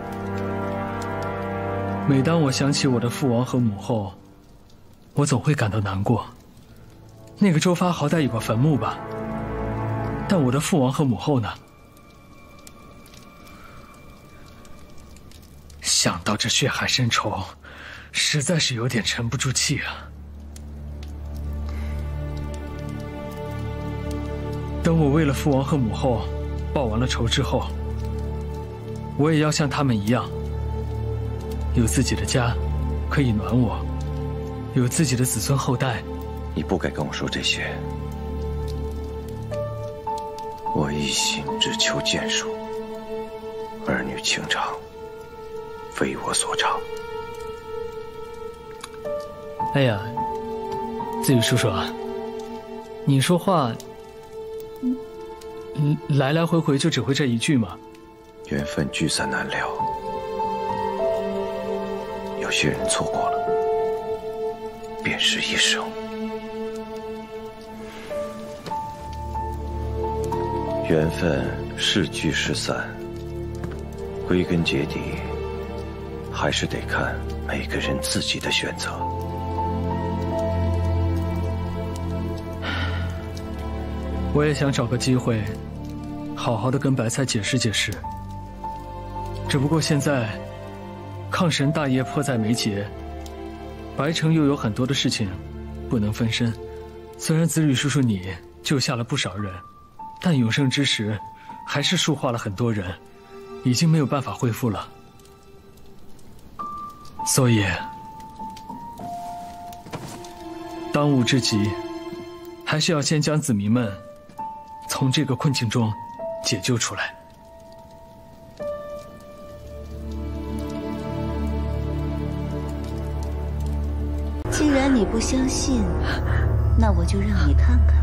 每当我想起我的父王和母后，我总会感到难过。那个周发好歹有个坟墓吧，但我的父王和母后呢？想到这血海深仇，实在是有点沉不住气啊。等我为了父王和母后报完了仇之后，我也要像他们一样，有自己的家可以暖我，有自己的子孙后代。 你不该跟我说这些。我一心只求剑术，儿女情长非我所长。 哎呀，子羽叔叔啊，你说话，嗯，来来回回就只会这一句吗？ 缘分聚散难料，有些人错过了，便是一生。缘分是聚是散，归根结底，还是得看每个人自己的选择。 我也想找个机会，好好的跟白菜解释解释。只不过现在，抗神大业迫在眉睫，白城又有很多的事情不能分身。虽然子羽叔叔你救下了不少人，但永生之时，还是树化了很多人，已经没有办法恢复了。所以，当务之急，还是要先将子民们从这个困境中解救出来。 既然你不相信，那我就让你看看吧。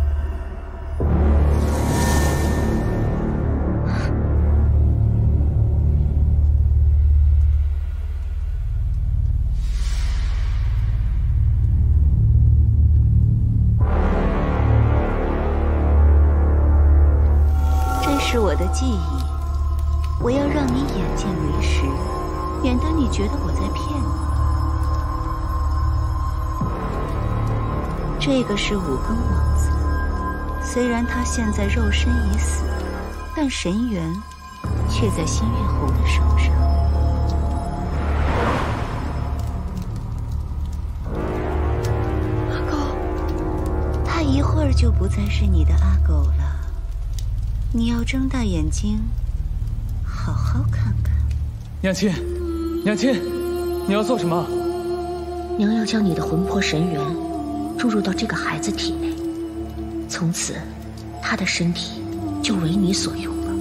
这是我的记忆，我要让你眼见为实，免得你觉得我在骗你。这个是五更王子，虽然他现在肉身已死，但神元却在新月侯的手上。阿狗，他一会儿就不再是你的阿狗了，你要睁大眼睛，好好看看。 娘亲，娘亲，你要做什么？ 娘要将你的魂魄神元注入到这个孩子体内，从此，他的身体就为你所用了。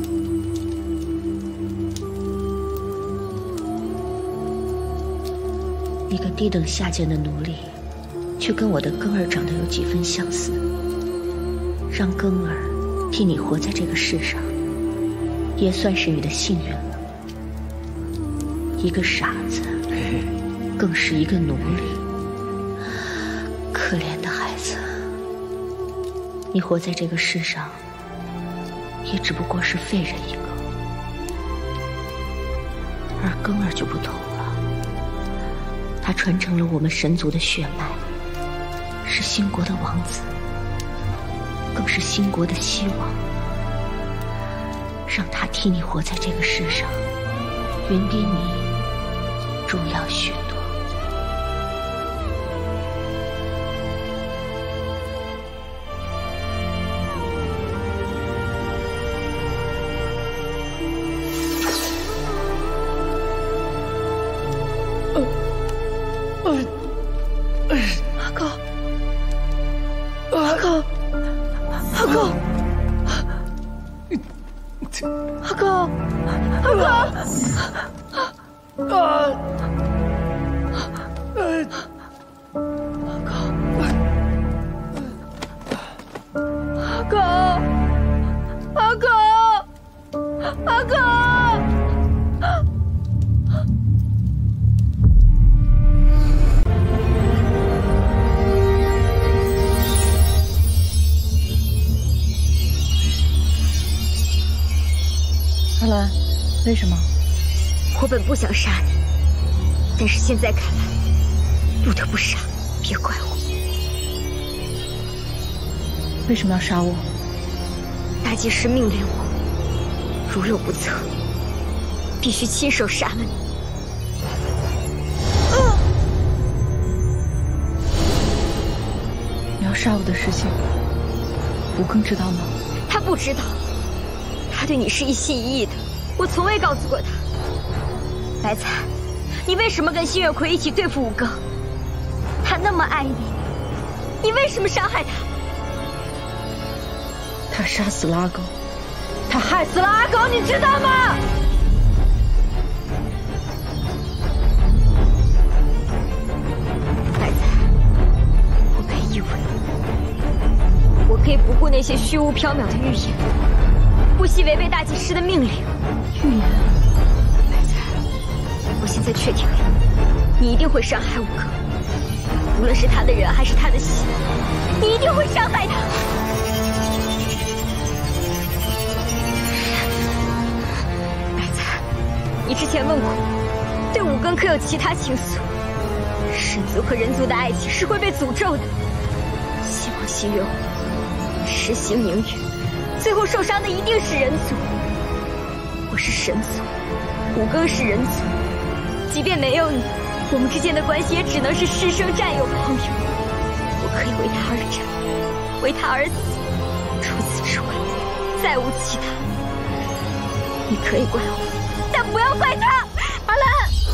一个低等下贱的奴隶，却跟我的根儿长得有几分相似。让根儿替你活在这个世上，也算是你的幸运了。一个傻子，更是一个奴隶。可怜的孩子，你活在这个世上，也只不过是废人一个。而根儿就不同了，他传承了我们神族的血脉，是新国的王子，更是新国的希望。让他替你活在这个世上，远比你重要许多。 为什么？我本不想杀你，但是现在看来，不得不杀，别怪我。 为什么要杀我？ 大祭司命令我，如有不测，必须亲手杀了你。 啊、你要杀我的事情，吴更知道吗？ 他不知道，他对你是一心一意的。我从未告诉过他。白菜，你为什么跟新月葵一起对付五更？他那么爱你，你为什么伤害他？ 他杀死了阿狗， 他害死了阿狗，你知道吗？白菜，我可以义务你，我可以不顾那些虚无缥缈的预言，不惜违背大祭司的命令。 你，白菜，我现在确定了，你一定会伤害五哥，无论是他的人还是他的心，你一定会伤害他。白菜，你之前问过我，对五更可有其他情愫？神族和人族的爱情是会被诅咒的，希望心愿我，实行明语，最后受伤的一定是人族。我是神族，五更是人族，即便没有你，我们之间的关系也只能是师生战友朋友。我可以为他而战，为他而死，除此之外，再无其他。你可以怪我，但不要怪他。阿兰。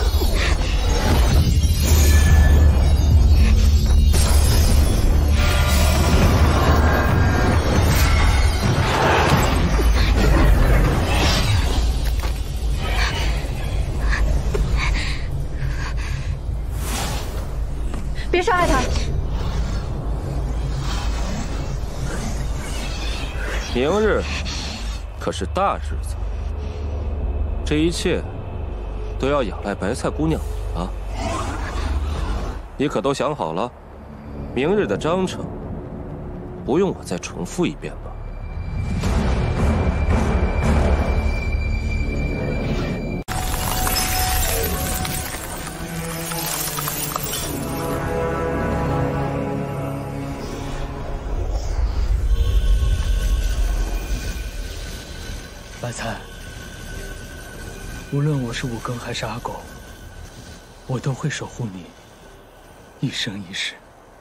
别伤害他！ 明日可是大日子，这一切都要仰赖白菜姑娘你了。你可都想好了？明日的章程，不用我再重复一遍吧？ 白菜，无论我是五更还是阿狗，我都会守护你，一生一世。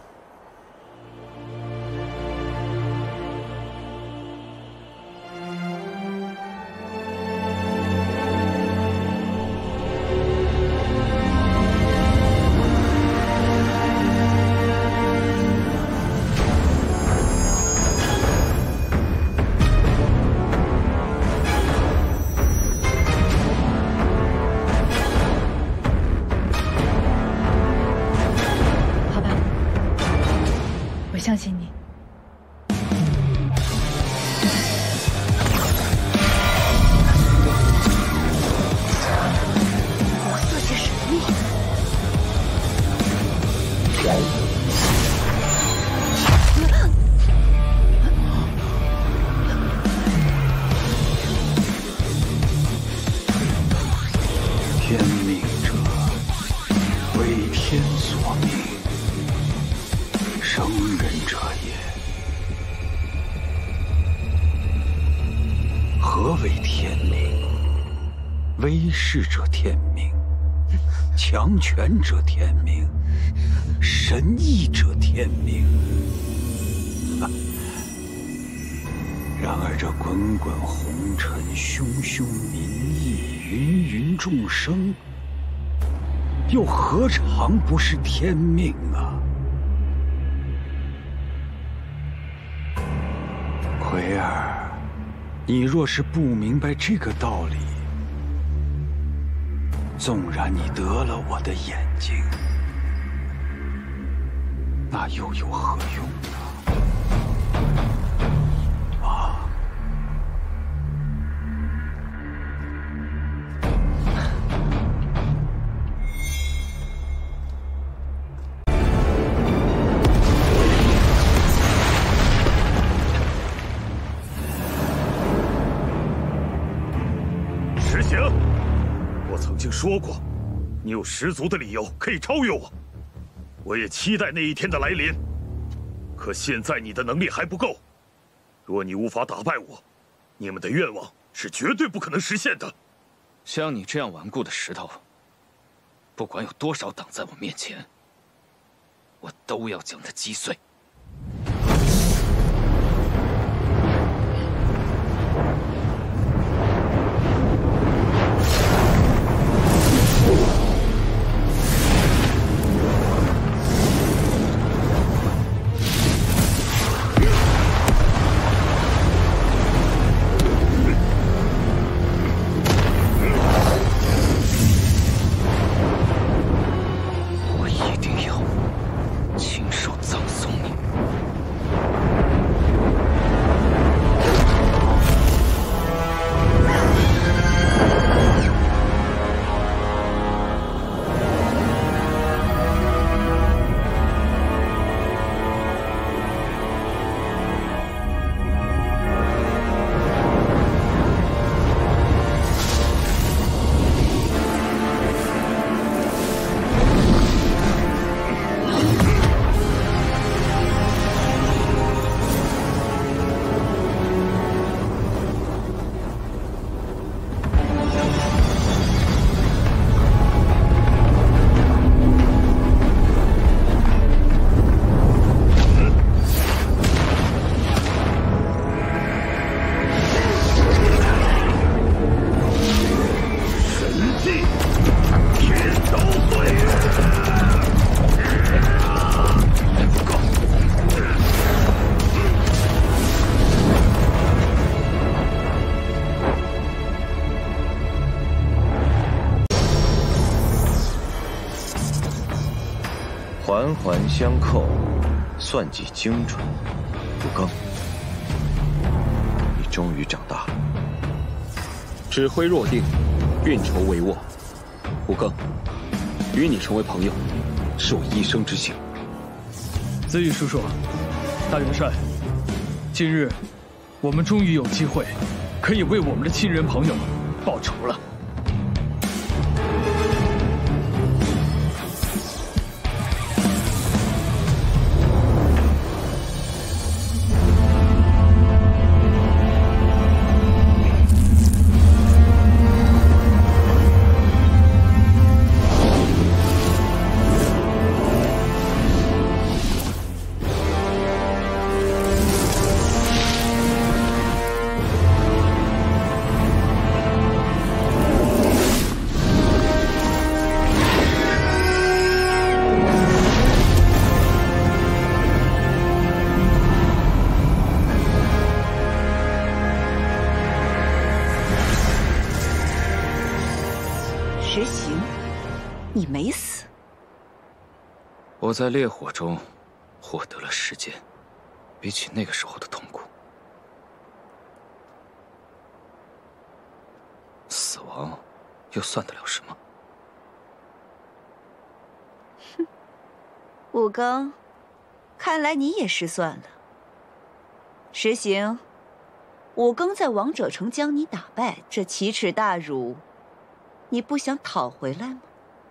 相信你。 无色界神秘。 天命者，为天所命。生人者也。何为天命？威势者天命，强权者天命，神意者天命。然而这滚滚红尘，汹汹民意，芸芸众生，又何尝不是天命啊？奎儿，你若是不明白这个道理，纵然你得了我的眼睛，那又有何用呢？啊！ 说过，你有十足的理由可以超越我，我也期待那一天的来临。可现在你的能力还不够，若你无法打败我，你们的愿望是绝对不可能实现的。 像你这样顽固的石头，不管有多少挡在我面前，我都要将它击碎。 环环相扣，算计精准。吴刚，你终于长大了。 指挥若定，运筹帷幄。吴刚，与你成为朋友，是我一生之幸。 子羽叔叔，大元帅，今日我们终于有机会，可以为我们的亲人朋友报仇了。 实行，你没死。 我在烈火中获得了时间，比起那个时候的痛苦，死亡又算得了什么？ 哼，武庚，看来你也失算了。实行，武庚在王者城将你打败，这奇耻大辱，你不想讨回来吗？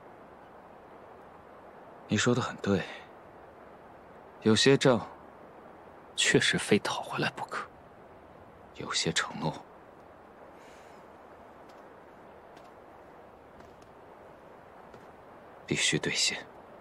你说的很对，有些账确实非讨回来不可，有些承诺必须兑现。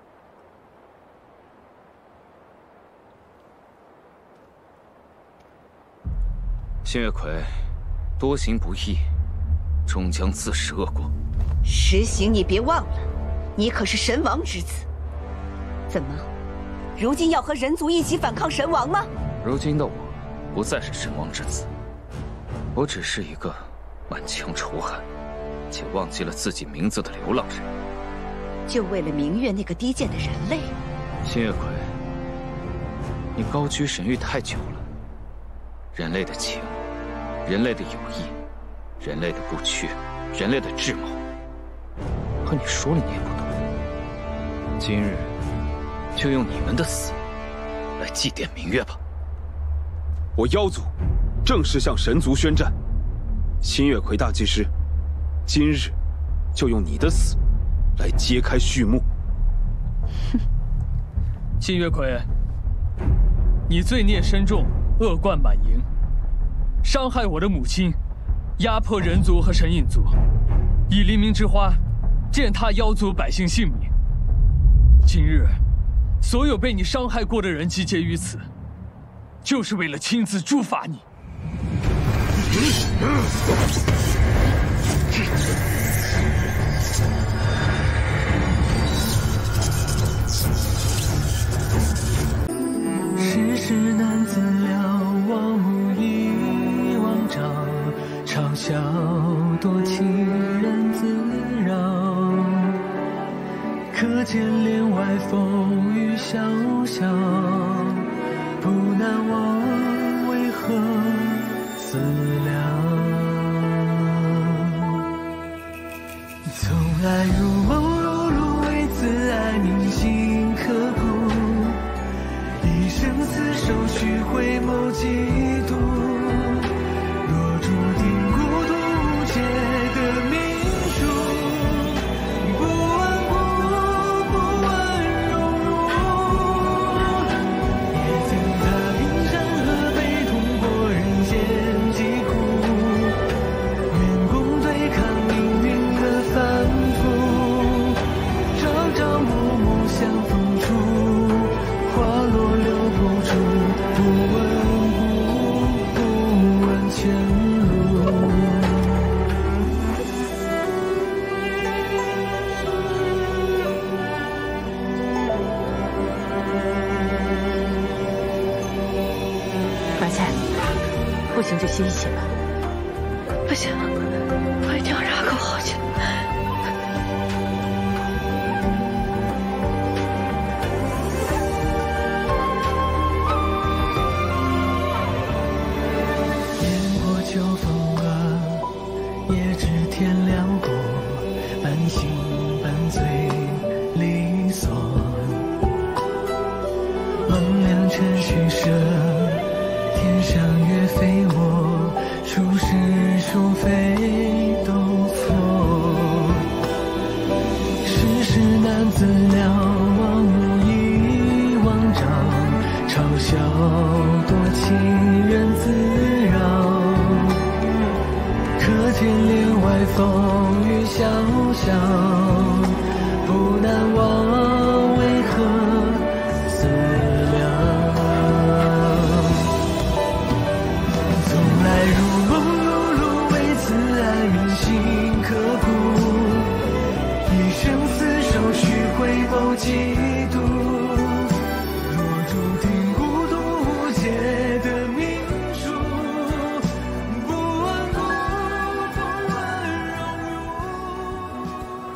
新月葵多行不义，终将自食恶果。 实行，你别忘了，你可是神王之子。怎么，如今要和人族一起反抗神王吗？ 如今的我，不再是神王之子，我只是一个满腔仇恨且忘记了自己名字的流浪人。 就为了明月那个低贱的人类？ 新月葵，你高居神域太久了，人类的情，人类的友谊，人类的不屈，人类的智谋，和你说了你也不懂。今日就用你们的死来祭奠明月吧。 我妖族正式向神族宣战，新月葵大祭司，今日就用你的死来揭开序幕。 哼，新月葵，你罪孽深重，恶贯满盈，伤害我的母亲，压迫人族和神隐族，以黎明之花践踏妖族百姓性命。今日，所有被你伤害过的人集结于此，就是为了亲自诛罚你。 世事难自了，望目一望照，嘲笑多情人自扰。可见帘外风雨萧萧，不难忘为何死了。从来如梦如露，为此爱铭心刻骨，一生厮守须回眸几度。若注定孤独无解的命数，不问故，不问荣辱，也曾踏冰山河，悲痛过人间疾苦，愿共对抗命运的反复，朝朝暮暮相逢处，花落留不住，不问故，不问前路。 白菜，不行就歇一歇吧。 不行，我一定要让阿狗好起来。 尘虚设，天上月飞我，孰是孰非都错。世事难自量，望无一望丈，嘲笑多情人自扰。可见帘外风雨萧萧，不难忘为何思量。从来如梦如露，为此爱铭心刻骨，一生厮守须回眸几度。若注定孤独无解的命数，不问孤，不问荣辱。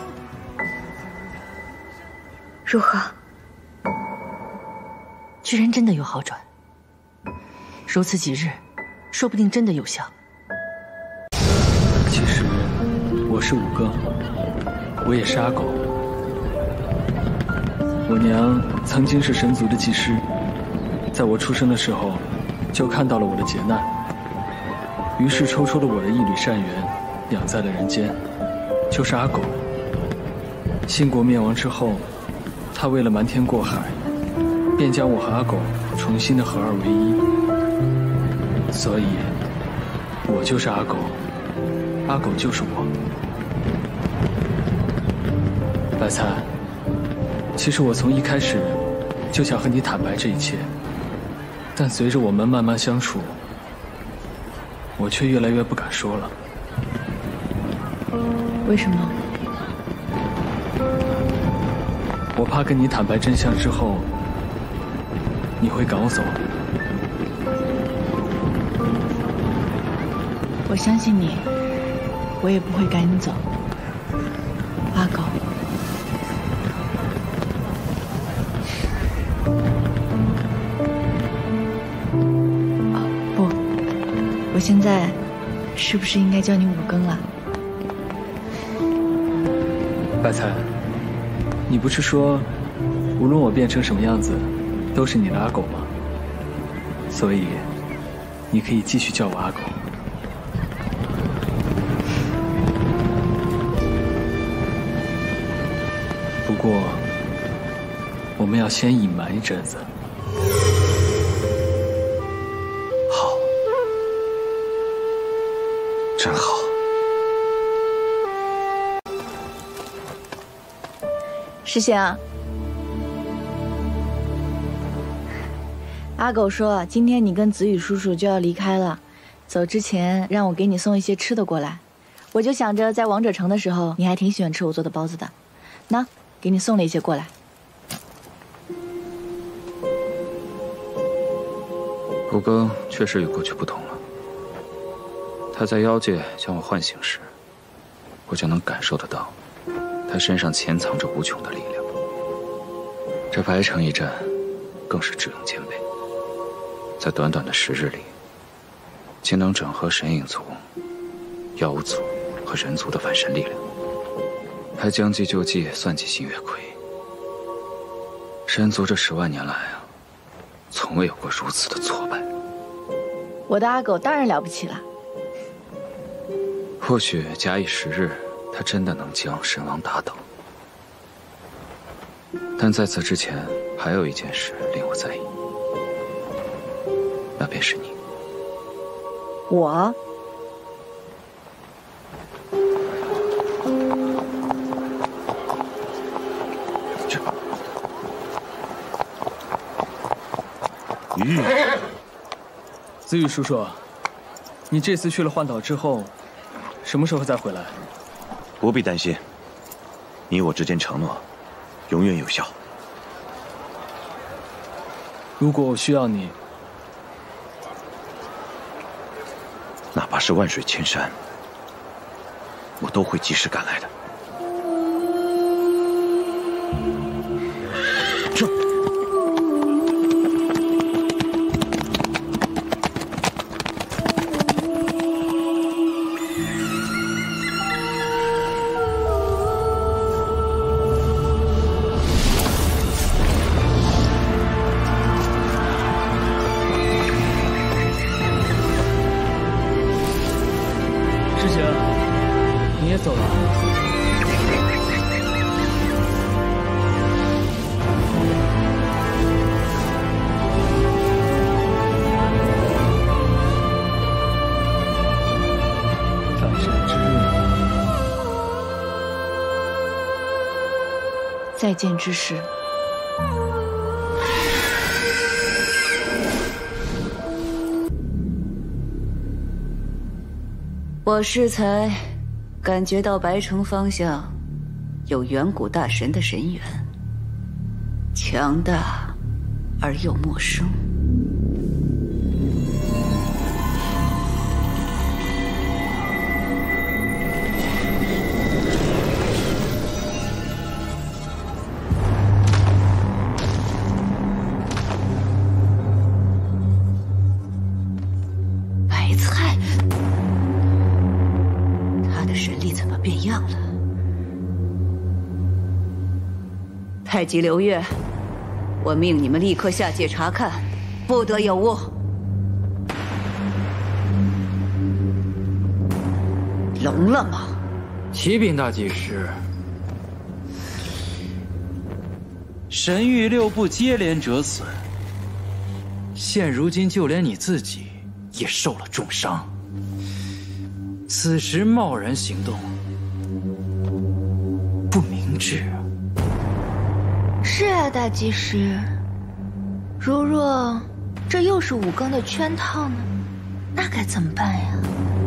如何？居然真的有好转，如此几日，说不定真的有效。 其实我是五哥，我也是阿狗。我娘曾经是神族的祭师，在我出生的时候，就看到了我的劫难，于是抽出了我的一缕善缘，养在了人间，就是阿狗。新国灭亡之后，他为了瞒天过海，便将我和阿狗重新的合二为一，所以，我就是阿狗，阿狗就是我。白菜，其实我从一开始就想和你坦白这一切，但随着我们慢慢相处，我却越来越不敢说了。 为什么？ 我怕跟你坦白真相之后，你会赶我走。 我相信你，我也不会赶你走，阿狗。哦，不，我现在是不是应该叫你五更了？ 白菜，你不是说，无论我变成什么样子，都是你的阿狗吗？所以，你可以继续叫我阿狗。不过，我们要先隐瞒一阵子。 好，真好。 石祥，阿狗说今天你跟子宇叔叔就要离开了，走之前让我给你送一些吃的过来。我就想着在王者城的时候，你还挺喜欢吃我做的包子的，那给你送了一些过来。 五更确实与过去不同了。他在妖界将我唤醒时，我就能感受得到，他身上潜藏着无穷的力量。这白城一战，更是智勇兼备，在短短的十日里，竟能整合神影族、妖族和人族的反神力量，还将计就计，算计新月魁。神族这十万年来啊，从未有过如此的挫败。 我的阿狗当然了不起了。 或许假以时日，他真的能将神王打倒。但在此之前，还有一件事令我在意，那便是你。 我？ 这…… 嗯。子宇叔叔，你这次去了幻岛之后，什么时候再回来？ 不必担心，你我之间承诺，永远有效。 如果我需要你， 哪怕是万水千山，我都会及时赶来的。这。 再见之时。 我适才感觉到白城方向有远古大神的神源，强大而又陌生。白菜，他的神力怎么变样了？太极流月，我命你们立刻下界查看，不得有误。聋了吗？ 启禀大祭司，神域六部接连折损，现如今就连你自己也受了重伤。此时贸然行动，不明智。 是啊，大祭司。如若这又是五更的圈套呢？那该怎么办呀？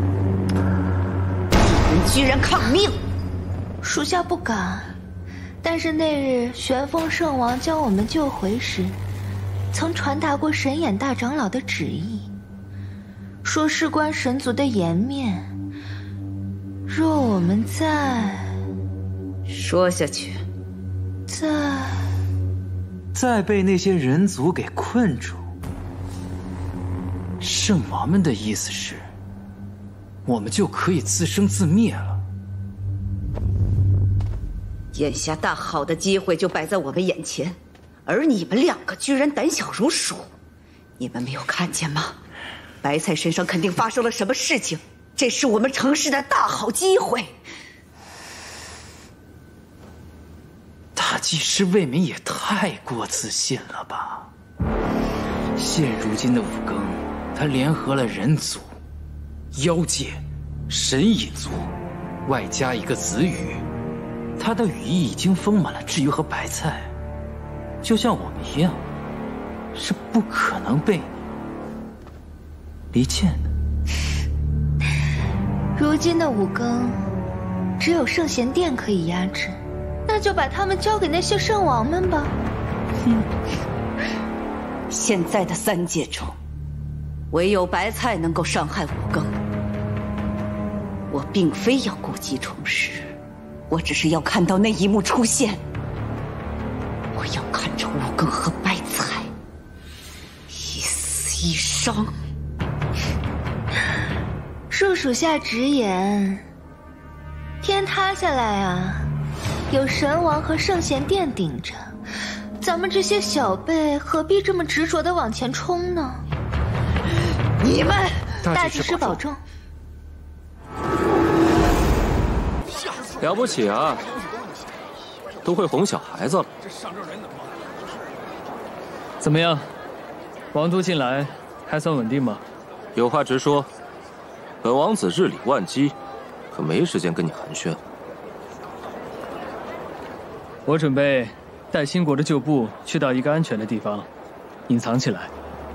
你居然抗命！ 属下不敢。但是那日玄风圣王将我们救回时，曾传达过神眼大长老的旨意，说事关神族的颜面。若我们再说下去， 再再被那些人族给困住，圣王们的意思是，我们就可以自生自灭了。 眼下大好的机会就摆在我们眼前，而你们两个居然胆小如鼠。你们没有看见吗？白菜身上肯定发生了什么事情，这是我们成事的大好机会。 大祭司未免也太过自信了吧？现如今的五更，他联合了人族、妖界、神隐族，外加一个子羽，他的羽翼已经丰满了。至于和白菜，就像我们一样，是不可能被离间的。 如今的五更，只有圣贤殿可以压制。那就把他们交给那些圣王们吧。 哼，现在的三界中，唯有白菜能够伤害五更。我并非要故技重施，我只是要看到那一幕出现。我要看着五更和白菜一死一伤。 恕属下直言，天塌下来啊！有神王和圣贤殿顶着，咱们这些小辈何必这么执着地往前冲呢？ 你们， 大祭司保重。 了不起啊，都会哄小孩子了。 怎么样，王都近来还算稳定吗？ 有话直说，本王子日理万机，可没时间跟你寒暄。 我准备带新国的旧部去到一个安全的地方，隐藏起来。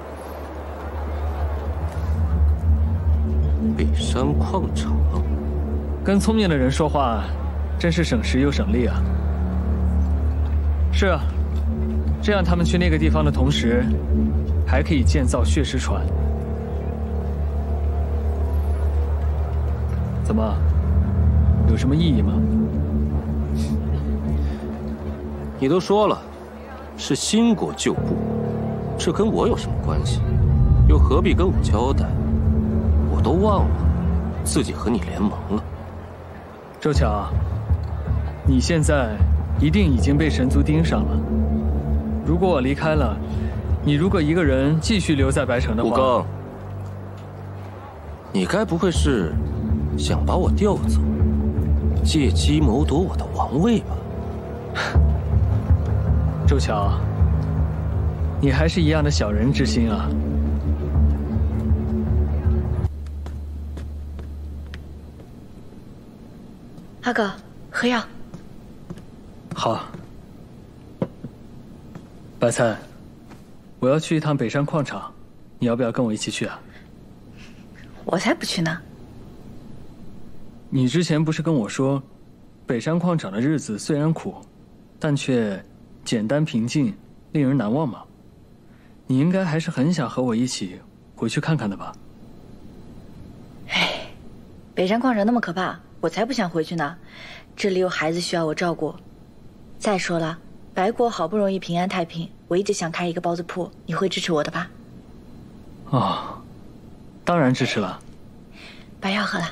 北山矿场， 跟聪明的人说话，真是省时又省力啊。是啊，这样他们去那个地方的同时，还可以建造血石船。怎么，有什么异议吗？ 你都说了，是新国旧部，这跟我有什么关系？又何必跟我交代？我都忘了自己和你联盟了。 周巧，你现在一定已经被神族盯上了。如果我离开了，你如果一个人继续留在白城的话， 武刚，你该不会是想把我调走，借机谋夺我的王位吧？ 周巧，你还是一样的小人之心啊！ 阿哥，喝药。 好， 白菜，我要去一趟北山矿场，你要不要跟我一起去啊？ 我才不去呢。 你之前不是跟我说，北山矿场的日子虽然苦，但却简单平静，令人难忘吗？你应该还是很想和我一起回去看看的吧？ 哎，北山矿场那么可怕，我才不想回去呢。这里有孩子需要我照顾。再说了，白国好不容易平安太平，我一直想开一个包子铺，你会支持我的吧？ 哦，当然支持了。 把药喝了。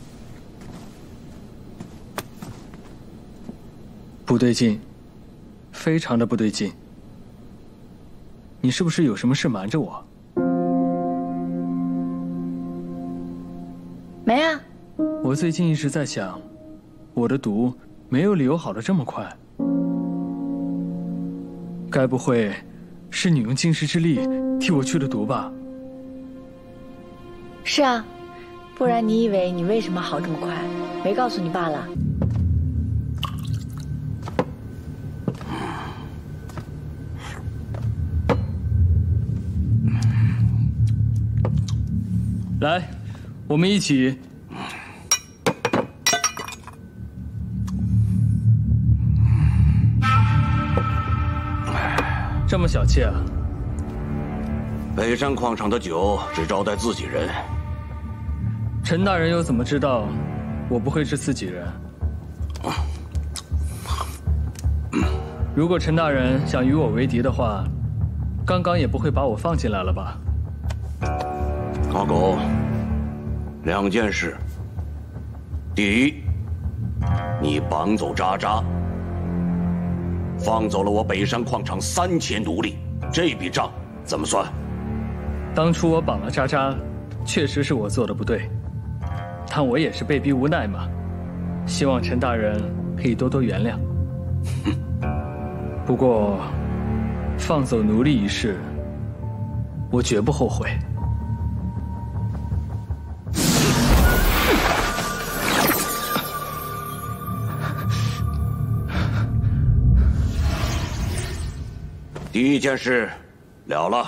不对劲，非常的不对劲。你是不是有什么事瞒着我？ 没啊。 我最近一直在想，我的毒没有理由好得这么快。该不会是你用金石之力替我去了毒吧？ 是啊，不然你以为你为什么好这么快？没告诉你罢了。 来，我们一起。这么小气啊！ 北山矿场的酒只招待自己人。 陈大人又怎么知道我不会是自己人？如果陈大人想与我为敌的话，刚刚也不会把我放进来了吧？ 阿狗，两件事。第一，你绑走渣渣，放走了我北山矿场三千奴隶，这笔账怎么算？ 当初我绑了渣渣，确实是我做的不对，但我也是被逼无奈嘛。希望陈大人可以多多原谅。不过，放走奴隶一事，我绝不后悔。 第一件事了了。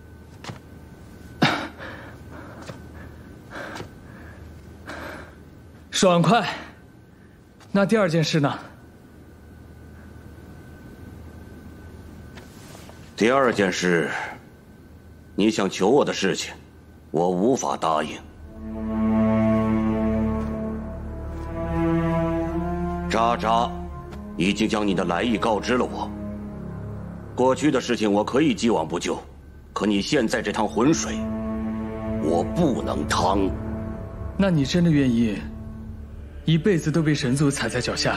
爽快。那第二件事呢？ 第二件事，你想求我的事情，我无法答应。渣渣已经将你的来意告知了我。过去的事情我可以既往不咎，可你现在这趟浑水，我不能趟。 那你真的愿意一辈子都被神族踩在脚下？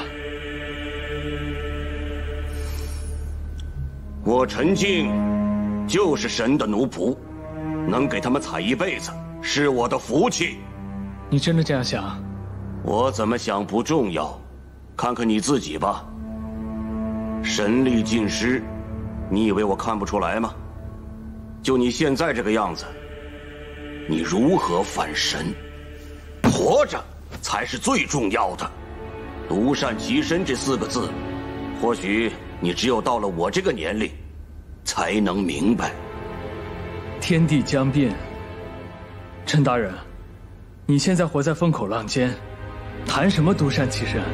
我陈静就是神的奴仆，能给他们踩一辈子是我的福气。 你真的这样想？ 我怎么想不重要，看看你自己吧。神力尽失，你以为我看不出来吗？就你现在这个样子，你如何返神？活着才是最重要的。独善其身这四个字，或许你只有到了我这个年龄，才能明白。 天地将变，陈大人，你现在活在风口浪尖，谈什么独善其身？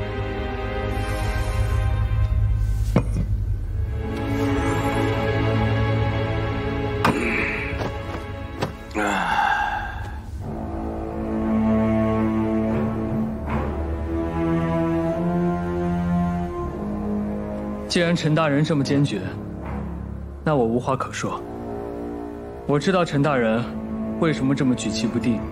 既然陈大人这么坚决，那我无话可说。我知道陈大人为什么这么举棋不定，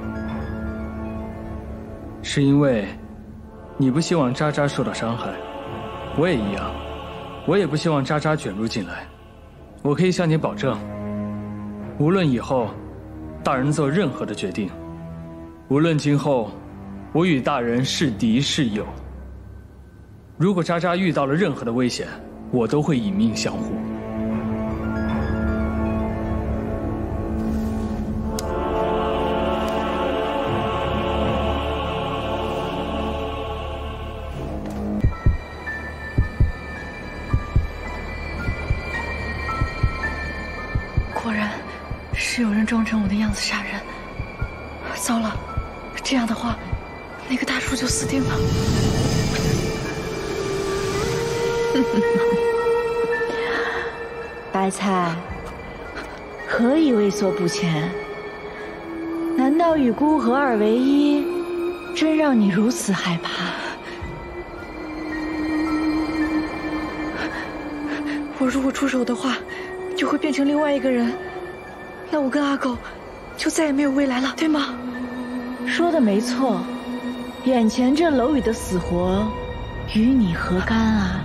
是因为你不希望渣渣受到伤害，我也一样，我也不希望渣渣卷入进来。我可以向你保证，无论以后大人做任何的决定，无论今后我与大人是敌是友，如果渣渣遇到了任何的危险，我都会以命相护。 果然是有人装成我的样子杀人。糟了，这样的话，那个大叔就死定了。 白菜，何以畏缩不前？难道与孤合二为一，真让你如此害怕？ 我如果出手的话，就会变成另外一个人，那我跟阿狗就再也没有未来了，对吗？ 说的没错，眼前这蝼蚁的死活，与你何干啊？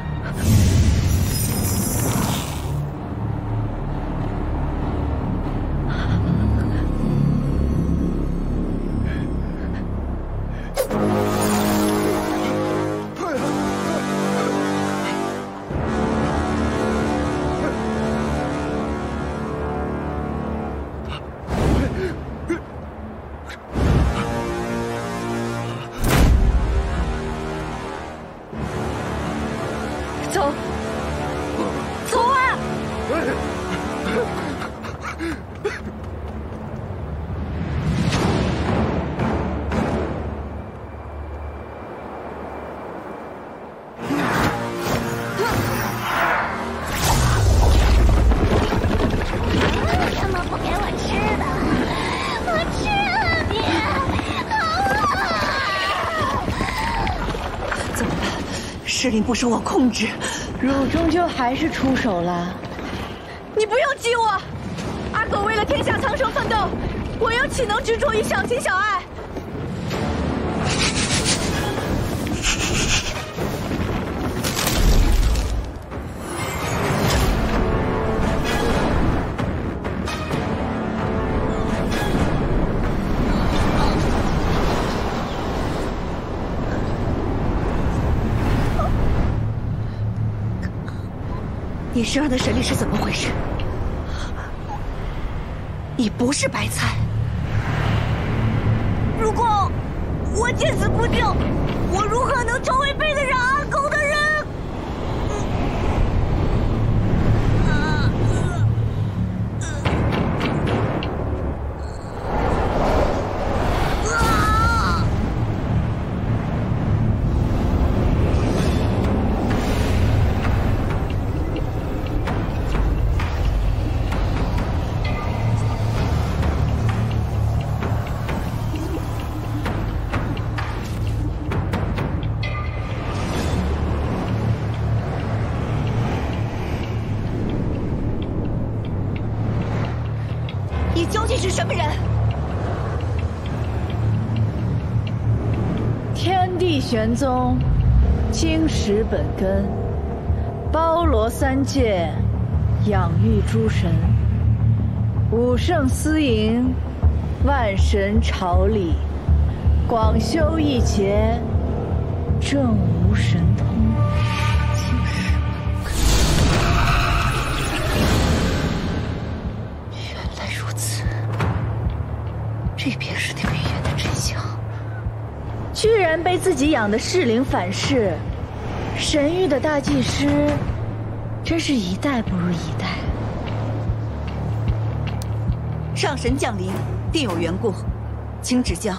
走，走啊！ 为什么不给我吃的？我吃了你，好啊！ 怎么办？失灵不受我控制，汝终究还是出手了。 你不用激我，阿狗为了天下苍生奋斗，我又岂能执着于小情小爱？ 你身上的神力是怎么回事？你不是白菜。 如果我见死不救，我如何能成为背得上阿狗的人？ 你究竟是什么人？天地玄宗，经史本根，包罗三界，养育诸神，五圣司营，万神朝礼，广修一劫，正无神通。这便是那个预言的真相。居然被自己养的噬灵反噬，神域的大祭司，真是一代不如一代。 上神降临，定有缘故，请指教。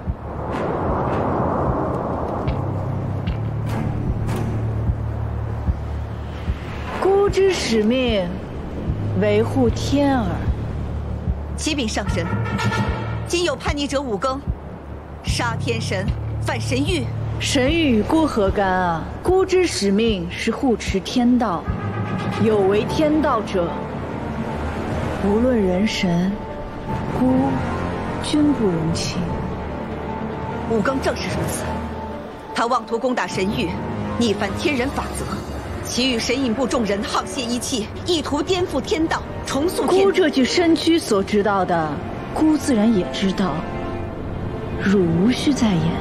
孤之使命，维护天耳。 启禀上神。今有叛逆者五更，杀天神，犯神谕。 神谕与孤何干啊？孤之使命是护持天道，有违天道者，无论人神，孤均不容轻。 五更正是如此，他妄图攻打神谕，逆反天人法则，其与神隐部众人沆瀣一气，意图颠覆天道，重塑天。 孤这具身躯所知道的。孤自然也知道，汝无需再言。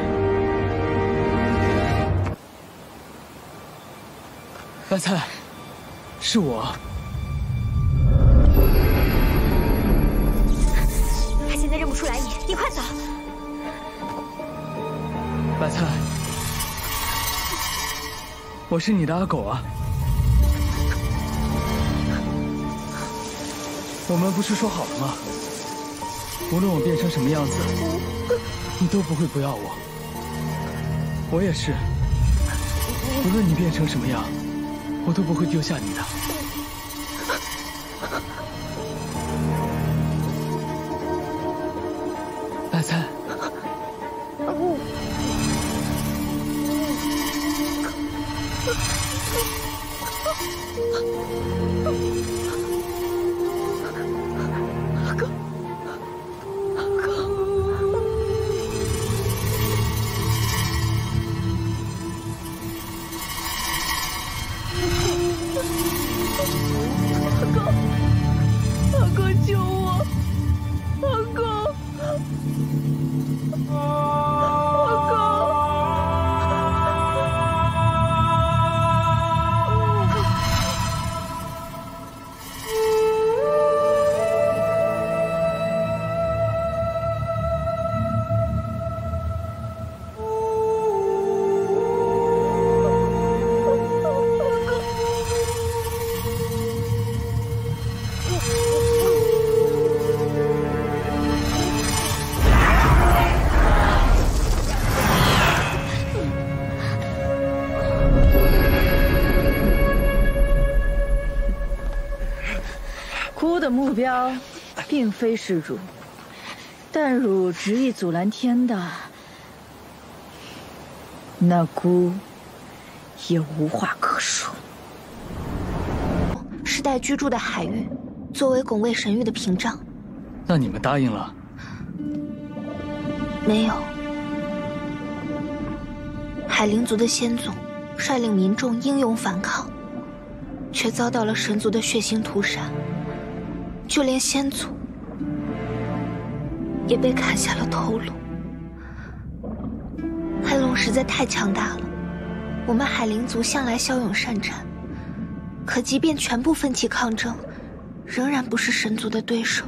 白菜，是我。 他现在认不出来你，你快走！ 白菜，我是你的阿狗啊。 我们不是说好了吗？无论我变成什么样子，你都不会不要我。我也是，无论你变成什么样，我都不会丢下你的。白菜。 孤的目标并非是汝，但汝执意阻拦天道，那孤也无话可说。 世代居住的海域，作为拱卫神域的屏障。 那你们答应了？ 没有。海灵族的先祖率领民众英勇反抗，却遭到了神族的血腥屠杀。 就连先祖也被砍下了头颅。黑龙实在太强大了，我们海灵族向来骁勇善战，可即便全部奋起抗争，仍然不是神族的对手。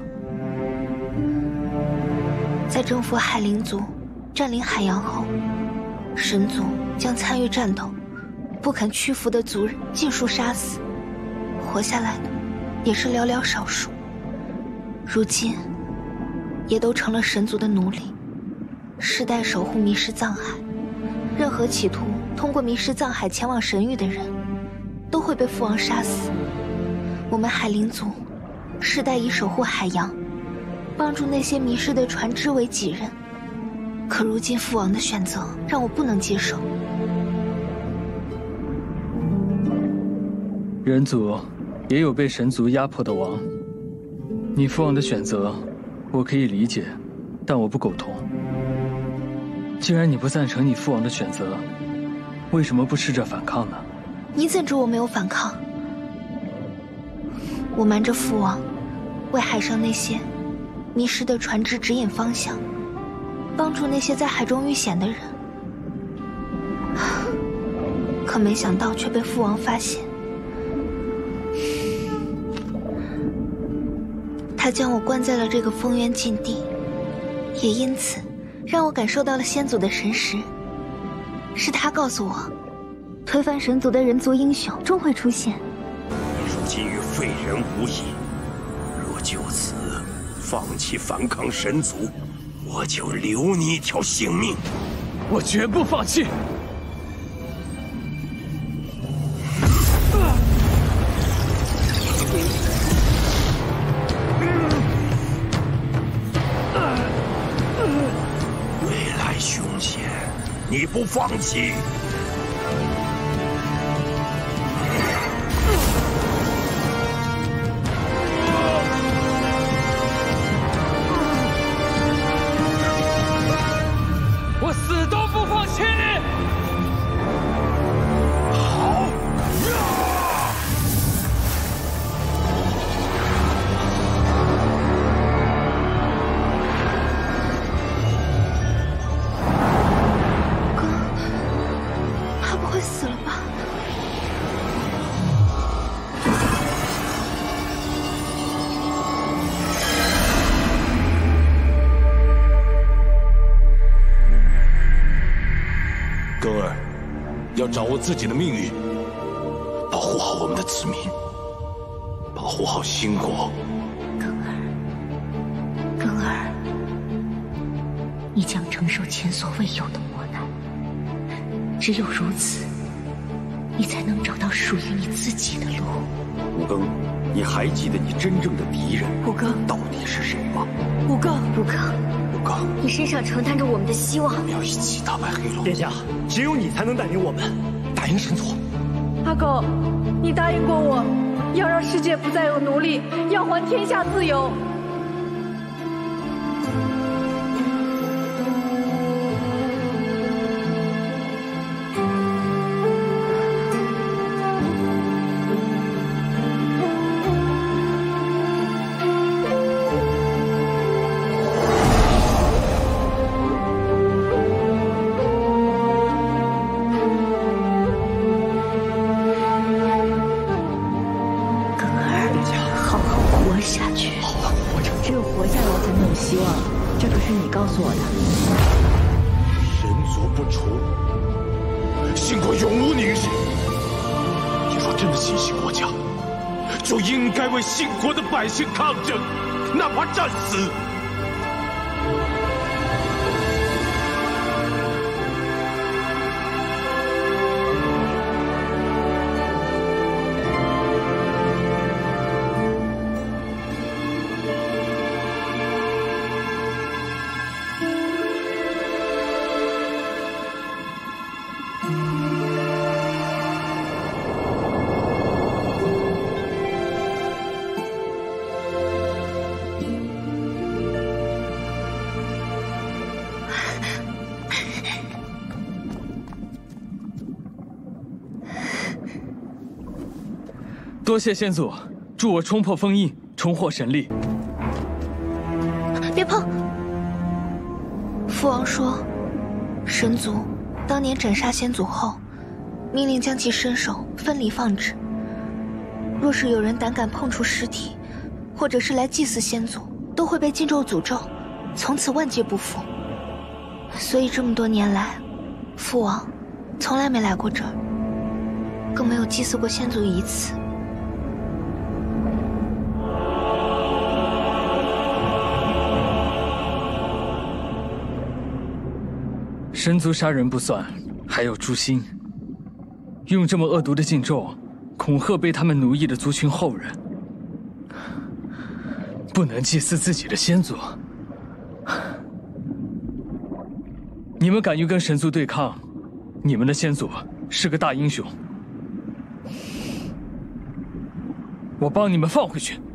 在征服海灵族、占领海洋后，神族将参与战斗、不肯屈服的族人尽数杀死，活下来的也是寥寥少数。 如今，也都成了神族的奴隶，世代守护迷失藏海。任何企图通过迷失藏海前往神域的人，都会被父王杀死。我们海灵族，世代以守护海洋，帮助那些迷失的船只为己任。可如今父王的选择，让我不能接受。 人族也有被神族压迫的王。 你父王的选择，我可以理解，但我不苟同。既然你不赞成你父王的选择，为什么不试着反抗呢？ 你怎知我没有反抗？我瞒着父王，为海上那些迷失的船只指引方向，帮助那些在海中遇险的人。可没想到却被父王发现。 他将我关在了这个封渊禁地，也因此让我感受到了先祖的神识。是他告诉我，推翻神族的人族英雄终会出现。 你如今与废人无异，若就此放弃反抗神族，我就留你一条性命。 我绝不放弃。 你不放弃， 我死都不放弃。 好。 死了吧！ 更儿，要掌握自己的命运，保护好我们的子民，保护好兴国。 哥你将承受前所未有的磨难。只有如此，你才能找到属于你自己的路。 武庚，你还记得你真正的敌人武庚到底是谁吗？ 武庚， 武庚， 武庚， 你身上承担着我们的希望。 我们要一起打败黑龙。 殿下，只有你才能带领我们打赢神族。 阿狗，你答应过我，要让世界不再有奴隶，要还天下自由。 告诉我的。 神族不除，兴国永无你于世。你若真的心系国家，就应该为兴国的百姓抗争，哪怕战死。 多谢先祖，助我冲破封印，重获神力。 别碰！父王说，神族当年斩杀先祖后，命令将其身首分离放置。若是有人胆敢碰触尸体，或者是来祭祀先祖，都会被禁咒诅咒，从此万劫不复。所以这么多年来，父王从来没来过这儿，更没有祭祀过先祖一次。 神族杀人不算，还有诛心。用这么恶毒的禁咒，恐吓被他们奴役的族群后人，不能祭祀自己的先祖。你们敢于跟神族对抗，你们的先祖是个大英雄。我帮你们放回去。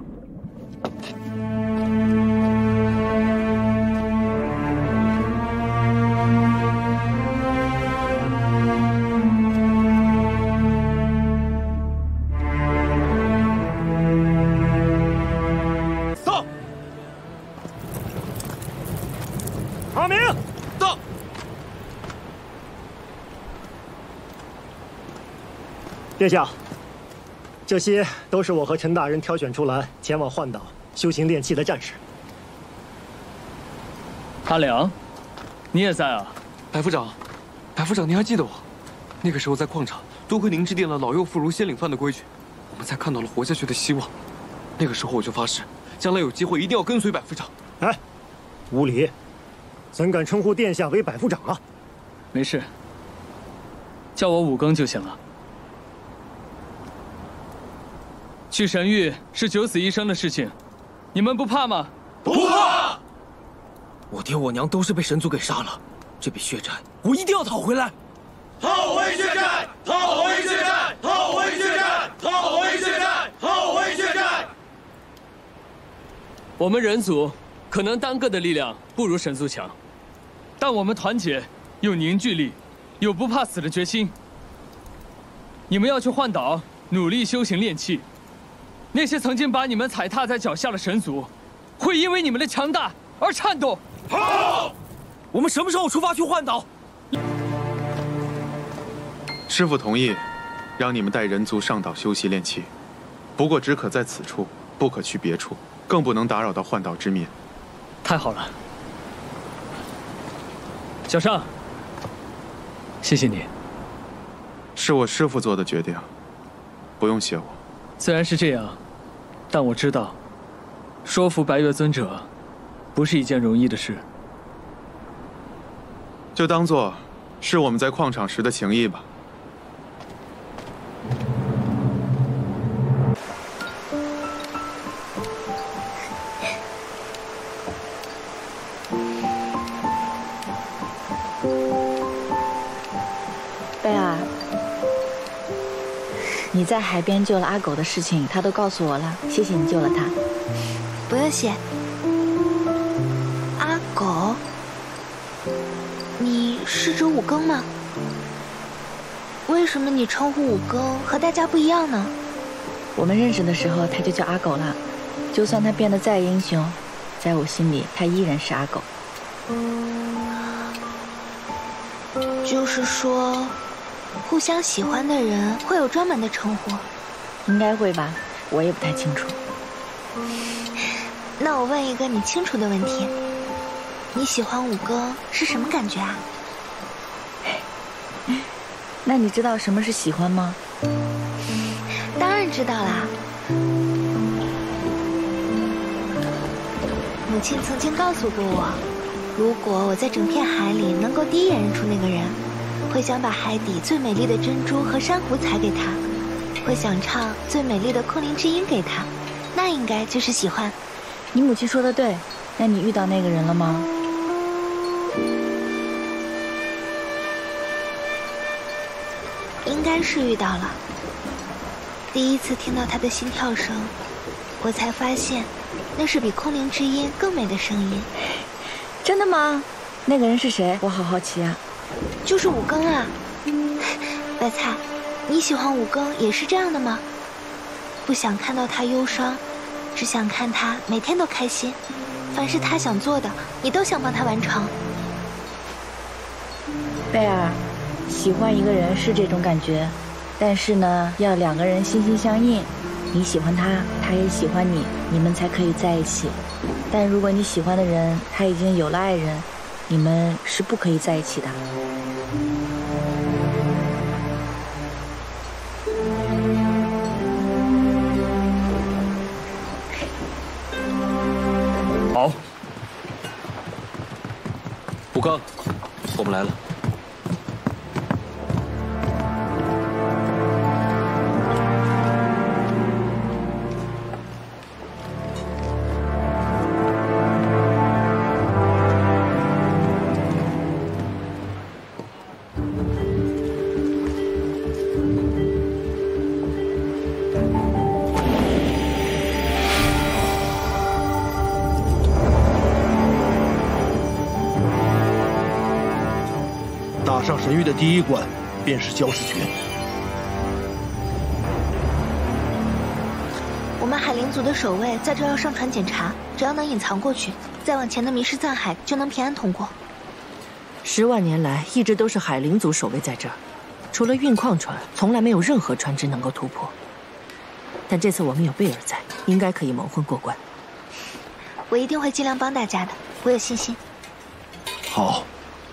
阿明，到。殿下，这些都是我和陈大人挑选出来前往幻岛修行炼器的战士。 阿良，你也在啊？ 百夫长，百夫长，您还记得我？那个时候在矿场，多亏您制定了老幼妇孺先领饭的规矩，我们才看到了活下去的希望。那个时候我就发誓，将来有机会一定要跟随百夫长。 哎，无礼！ 怎敢称呼殿下为百夫长啊？ 没事，叫我武庚就行了。去神域是九死一生的事情，你们不怕吗？ 不怕！我爹我娘都是被神族给杀了，这笔血债我一定要讨回来。 讨回血债！讨回血债！讨回血债！讨回血债！讨回血债！ 我们人族可能单个的力量不如神族强。 但我们团结，有凝聚力，有不怕死的决心。你们要去幻岛，努力修行炼器。那些曾经把你们踩踏在脚下的神族，会因为你们的强大而颤抖。 好，我们什么时候出发去幻岛？ 师父同意，让你们带人族上岛修习炼器，不过只可在此处，不可去别处，更不能打扰到幻岛之民。 太好了。 小尚，谢谢你。 是我师父做的决定，不用谢我。 虽然是这样，但我知道，说服白月尊者，不是一件容易的事。 就当做是我们在矿场时的情谊吧。 贝尔，你在海边救了阿狗的事情，他都告诉我了，谢谢你救了他。 不用谢。阿狗，你是指五更吗？为什么你称呼五更和大家不一样呢？ 我们认识的时候他就叫阿狗了，就算他变得再英雄，在我心里他依然是阿狗。 就是说，互相喜欢的人会有专门的称呼？ 应该会吧，我也不太清楚。 那我问一个你清楚的问题，你喜欢五更是什么感觉啊？ 那你知道什么是喜欢吗？ 当然知道啦。母亲曾经告诉过我，如果我在整片海里能够第一眼认出那个人，会想把海底最美丽的珍珠和珊瑚采给他，会想唱最美丽的空灵之音给他，那应该就是喜欢。 你母亲说的对，那你遇到那个人了吗？ 应该是遇到了。第一次听到他的心跳声，我才发现，那是比空灵之音更美的声音。 真的吗？那个人是谁？我好好奇啊。 就是五更啊。白菜，你喜欢五更也是这样的吗？不想看到他忧伤，只想看他每天都开心。凡是他想做的，你都想帮他完成。 贝尔，喜欢一个人是这种感觉，但是呢，要两个人心心相印，你喜欢他，他也喜欢你，你们才可以在一起。但如果你喜欢的人他已经有了爱人，你们是不可以在一起的。 好， 五更，我们来了。 打上神域的第一关，便是礁石群。 我们海灵族的守卫在这要上船检查，只要能隐藏过去，再往前的迷失藏海就能平安通过。 十万年来，一直都是海灵族守卫在这儿，除了运矿船，从来没有任何船只能够突破。但这次我们有贝尔在，应该可以蒙混过关。 我一定会尽量帮大家的，我有信心。 好。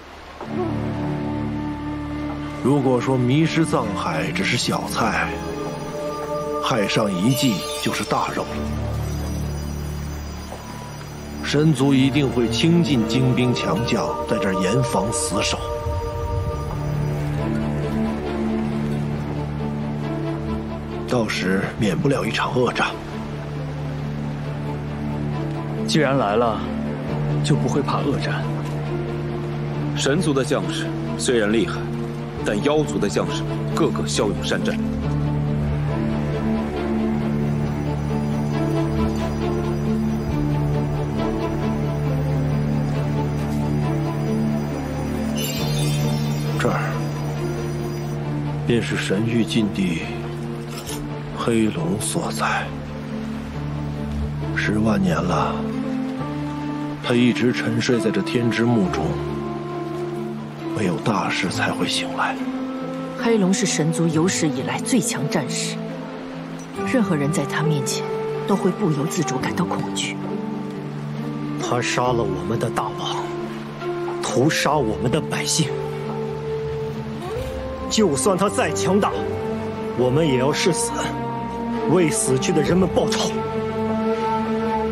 如果说迷失藏海只是小菜，海上遗迹就是大肉。神族一定会倾尽精兵强将，在这儿严防死守。到时免不了一场恶战。 既然来了，就不会怕恶战。 神族的将士虽然厉害，但妖族的将士个个骁勇善战。 这儿便是神域禁地黑龙所在。十万年了，他一直沉睡在这天之幕中，没有大事才会醒来。 黑龙是神族有史以来最强战士，任何人在他面前都会不由自主感到恐惧。 他杀了我们的大王，屠杀我们的百姓。就算他再强大，我们也要誓死，为死去的人们报仇。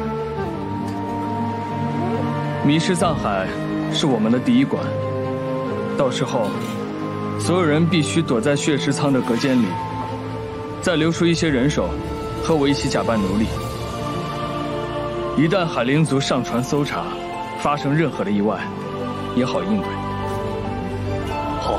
迷失藏海是我们的第一关， 到时候，所有人必须躲在血石舱的隔间里，再留出一些人手，和我一起假扮奴隶。一旦海灵族上船搜查，发生任何的意外，也好应对。 好。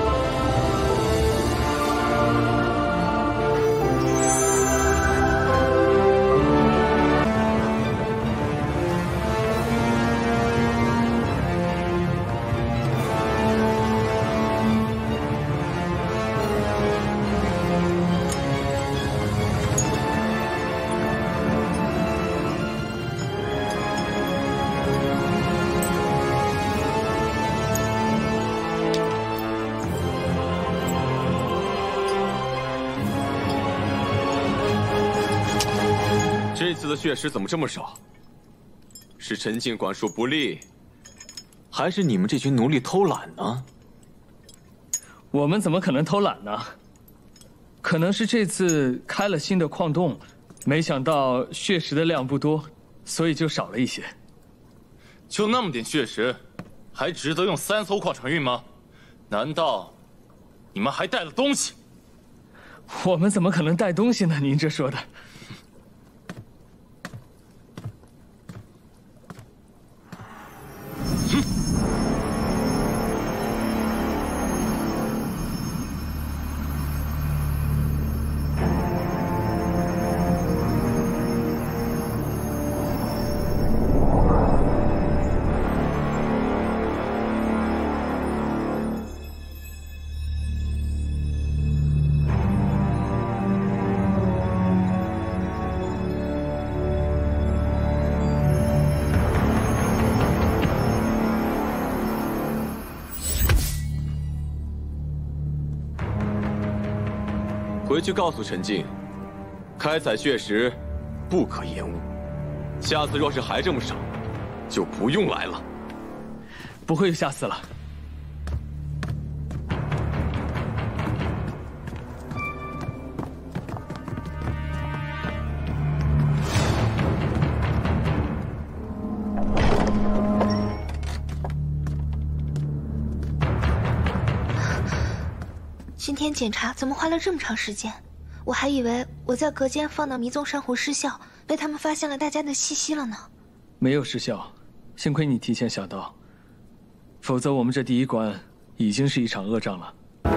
这次的血石怎么这么少？是陈静管束不力，还是你们这群奴隶偷懒呢？ 我们怎么可能偷懒呢？可能是这次开了新的矿洞，没想到血石的量不多，所以就少了一些。 就那么点血石，还值得用三艘矿船运吗？难道你们还带了东西？ 我们怎么可能带东西呢？您这说的。 回去告诉陈静，开采血石不可延误。下次若是还这么少，就不用来了。 不会有下次了。 今天检查怎么花了这么长时间？我还以为我在隔间放到迷踪珊瑚失效，被他们发现了大家的气息了呢。 没有失效，幸亏你提前想到，否则我们这第一关已经是一场恶仗了。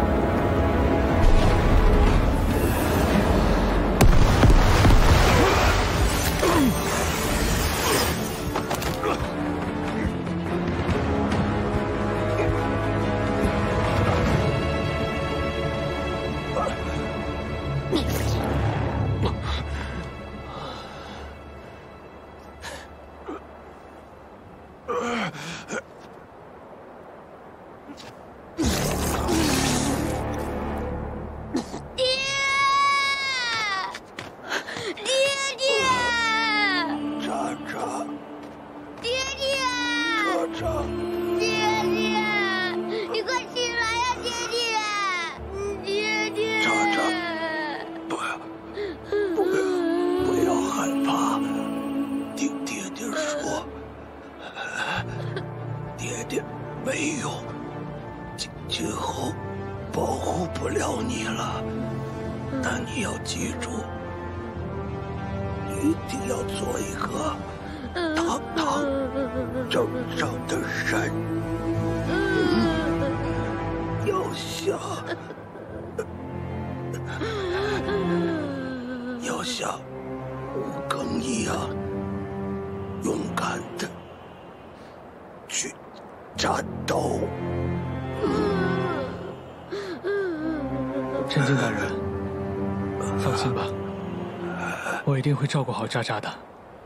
陈静大人，放心吧，我一定会照顾好渣渣的。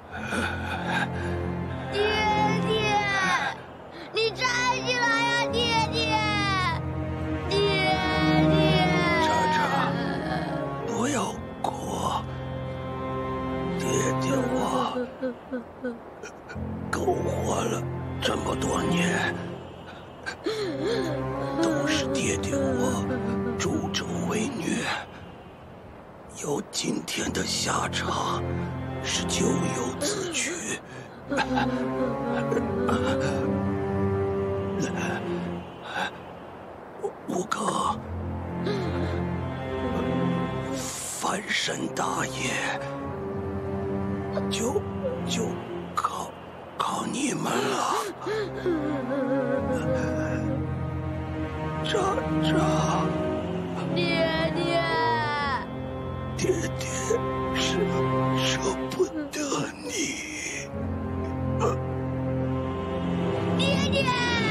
爹爹，你站起来呀，爹爹！爹爹！ 渣渣，不要哭，爹爹我苟活了这么多年，都是爹爹我助纣为虐，有今天的下场，是咎由自取。 五更，翻身大业就就靠靠你们了。渣渣， 爹爹， 爹爹舍舍不得你。 爹爹。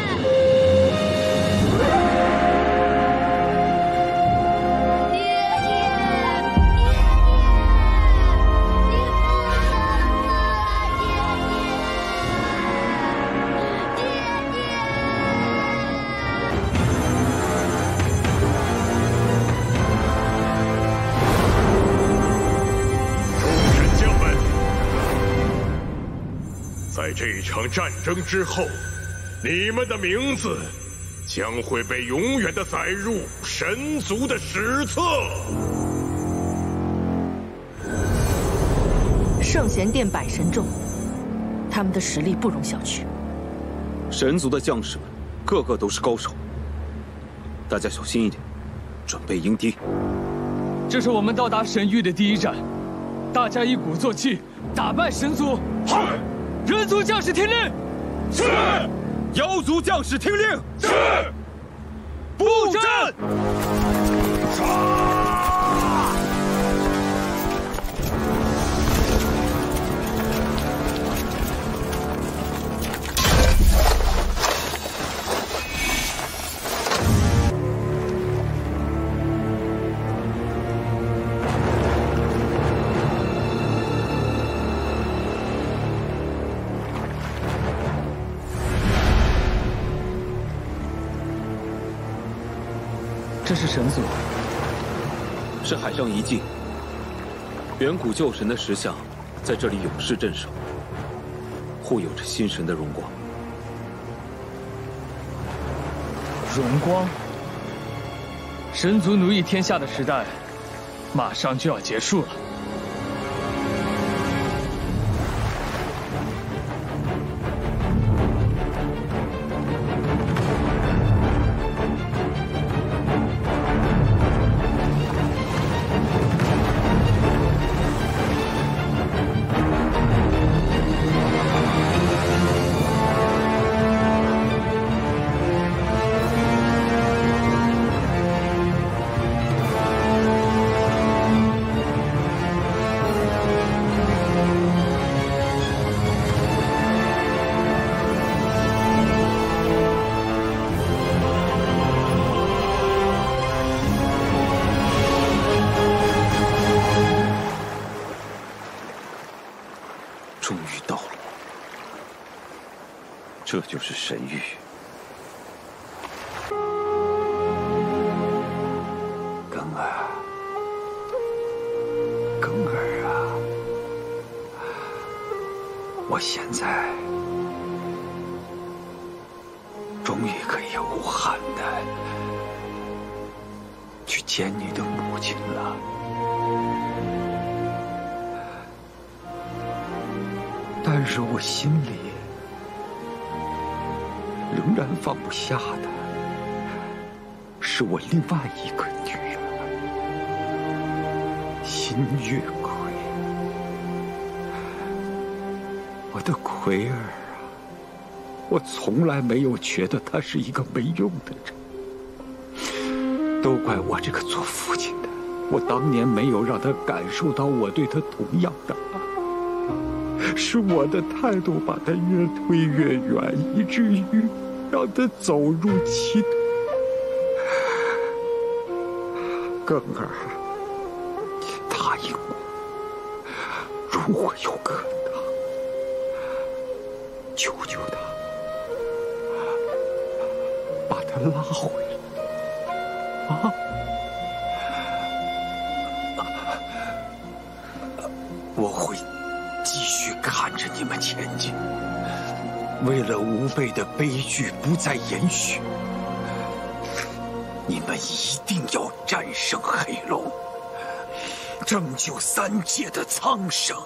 在这场战争之后，你们的名字将会被永远的载入神族的史册。 圣贤殿百神众，他们的实力不容小觑。 神族的将士们，个个都是高手，大家小心一点，准备迎敌。 这是我们到达神域的第一站，大家一鼓作气，打败神族。 嗨！ 人族将士听令， 是； 妖族将士听令， 是。 布阵！ 这是神族， 是海上遗迹。远古旧神的石像在这里永世镇守，护佑着新神的荣光。 荣光，神族奴役天下的时代，马上就要结束了。 终于到了，这就是神域。庚儿，庚儿啊，我现在终于可以无憾的去见你的母亲了。但是我心里仍然放不下的是我另外一个女儿新月葵。我的葵儿啊，我从来没有觉得她是一个没用的人，都怪我这个做父亲的，我当年没有让她感受到我对她同样的爱。是我的态度把他越推越远，以至于让他走入歧途。庚儿，答应我，如果有可能，求求他，把他拉回来，啊！我会继续看着你们前进，为了吾辈的悲剧不再延续，你们一定要战胜黑龙，拯救三界的苍生。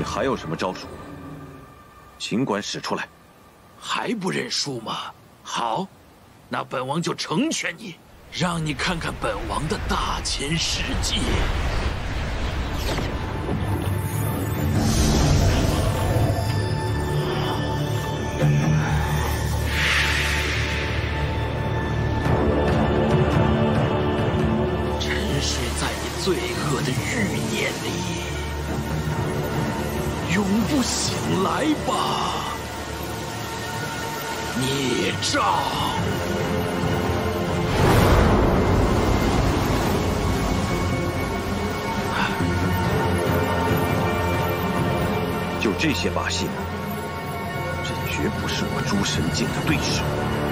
还有什么招数？尽管使出来。 还不认输吗？好，那本王就成全你，让你看看本王的大千世界。沉睡在你罪恶的欲念里，永不醒来吧，孽障！ 就这些把戏呢？这绝不是我诸神境的对手。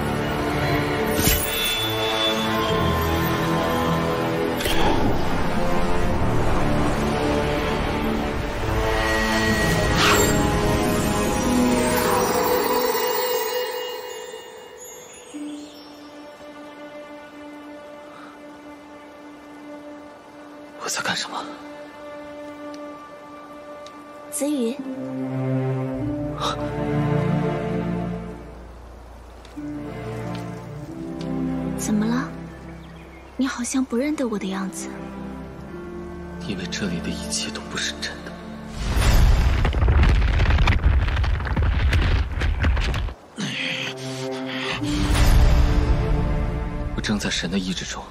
我在干什么？ 子羽，怎么了？你好像不认得我的样子。 因为这里的一切都不是真的。我正在神的意志中，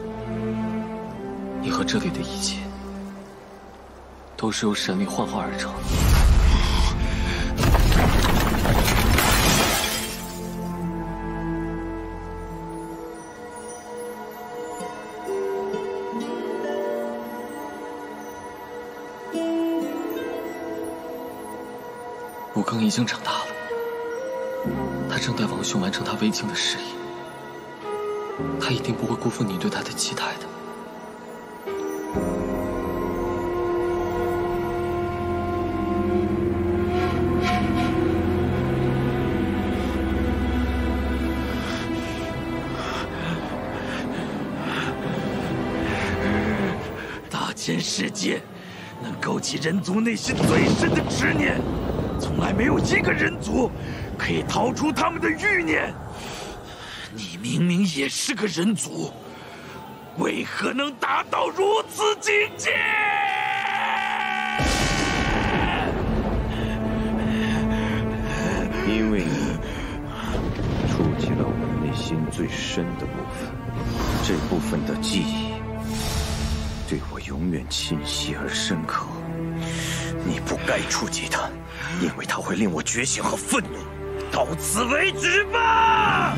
你和这里的一切都是由神力幻化而成。武庚已经长大了，他正带王兄完成他为境的事业，他一定不会辜负你对他的期待的。 大千世界能勾起人族内心最深的执念，从来没有一个人族可以逃出他们的欲念。你明明也是个人族，为何能达到如此境界？ 因为你触及了我内心最深的部分，这部分的记忆对我永远清晰而深刻。你不该触及它，因为它会令我觉醒和愤怒。到此为止吧！